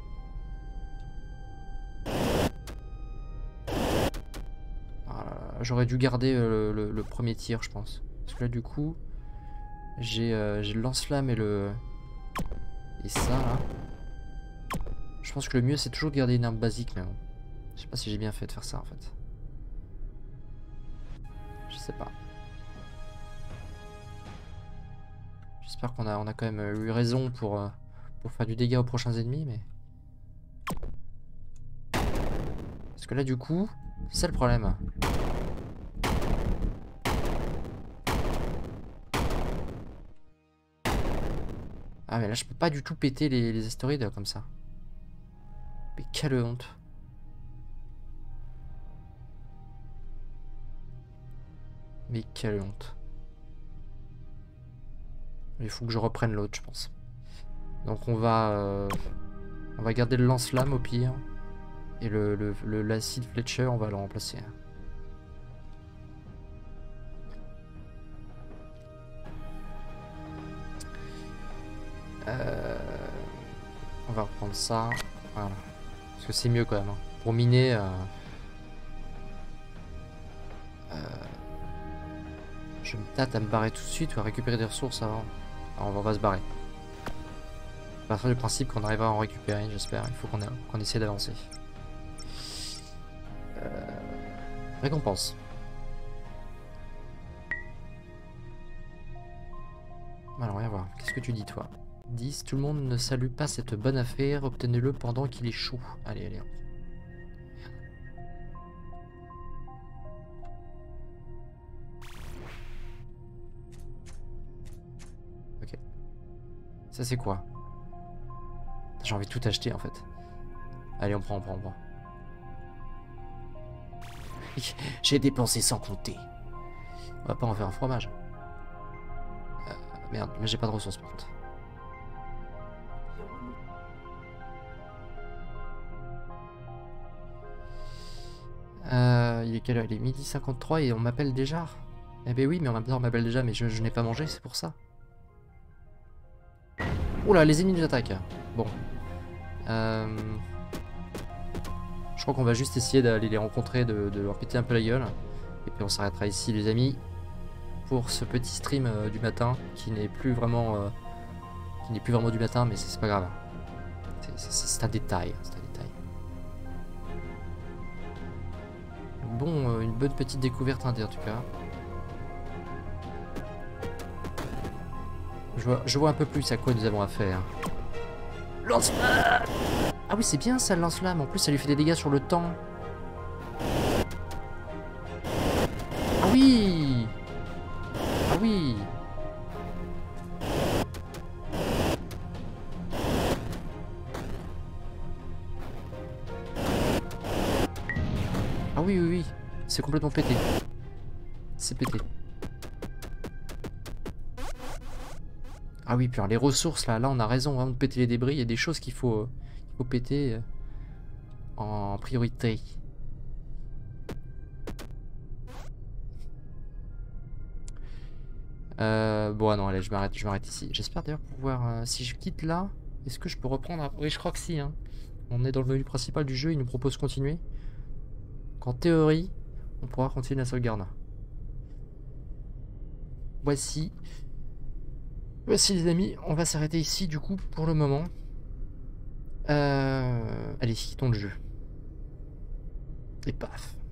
J'aurais dû garder euh, le, le premier tir, je pense. Parce que là, du coup, j'ai euh, le lance-flamme et le... Et ça, là. Je pense que le mieux, c'est toujours de garder une arme basique, mais bon. Je sais pas si j'ai bien fait de faire ça, en fait. Je sais pas. J'espère qu'on a, on a quand même eu raison pour, euh, pour faire du dégât aux prochains ennemis, mais... Parce que là, du coup, c'est le problème. Ah mais là je peux pas du tout péter les, les astéroïdes comme ça. Mais quelle honte. Mais quelle honte. Il faut que je reprenne l'autre, je pense. Donc on va... Euh, on va garder le lance-flamme au pire. Et le, le, le l'acide Fletcher, on va le remplacer. Euh, on va reprendre ça. Voilà. Parce que c'est mieux quand même. Hein. Pour miner... Euh, euh, je me tâte à me barrer tout de suite ou à récupérer des ressources avant. Alors, on va se barrer. On va partir du principe qu'on arrivera à en récupérer, j'espère. Il faut qu'on qu'on essaie d'avancer. Euh, récompense. Alors, on va voir. Qu'est-ce que tu dis, toi? dix. Tout le monde ne salue pas cette bonne affaire. Obtenez-le pendant qu'il est chaud. Allez, allez. Ok. Ça, c'est quoi? J'ai envie de tout acheter, en fait. Allez, on prend, on prend, on prend. J'ai dépensé sans compter. On va pas en faire un fromage. Euh, merde, mais j'ai pas de ressources, par contre. Euh, il est quelle heure? Il est midi cinquante-trois et on m'appelle déjà. Eh ben oui, mais en même temps on m'appelle déjà, mais je, je n'ai pas mangé, c'est pour ça. Oula, les ennemis nous attaquent. Bon. Euh... Je crois qu'on va juste essayer d'aller les rencontrer, de, de leur péter un peu la gueule. Et puis on s'arrêtera ici, les amis, pour ce petit stream euh, du matin, qui n'est plus vraiment... Euh, qui n'est plus vraiment du matin, mais c'est pas grave. C'est un détail, c'est un détail. Bon, euh, une bonne petite découverte indé en tout cas. Je vois, je vois un peu plus à quoi nous avons affaire. Lance-flamme! Ah oui, c'est bien ça, le lance-flamme. En plus, ça lui fait des dégâts sur le temps. Ah oui! Ah oui! Ah oui, oui, oui. C'est complètement pété. C'est pété. Ah oui, puis alors les ressources, là, là on a raison vraiment de péter les débris. Il y a des choses qu'il faut, euh, qu'il faut péter euh, en priorité. Euh, bon, ah non, allez, je m'arrête, je m'arrête ici. J'espère d'ailleurs pouvoir... Euh, si je quitte là, est-ce que je peux reprendre... Oui, je crois que si. Hein. On est dans le menu principal du jeu, il nous propose continuer. qu'en théorie, on pourra continuer la sauvegarde. Voici. Voici les amis, on va s'arrêter ici du coup pour le moment. Euh... Allez, quittons le jeu. Et paf.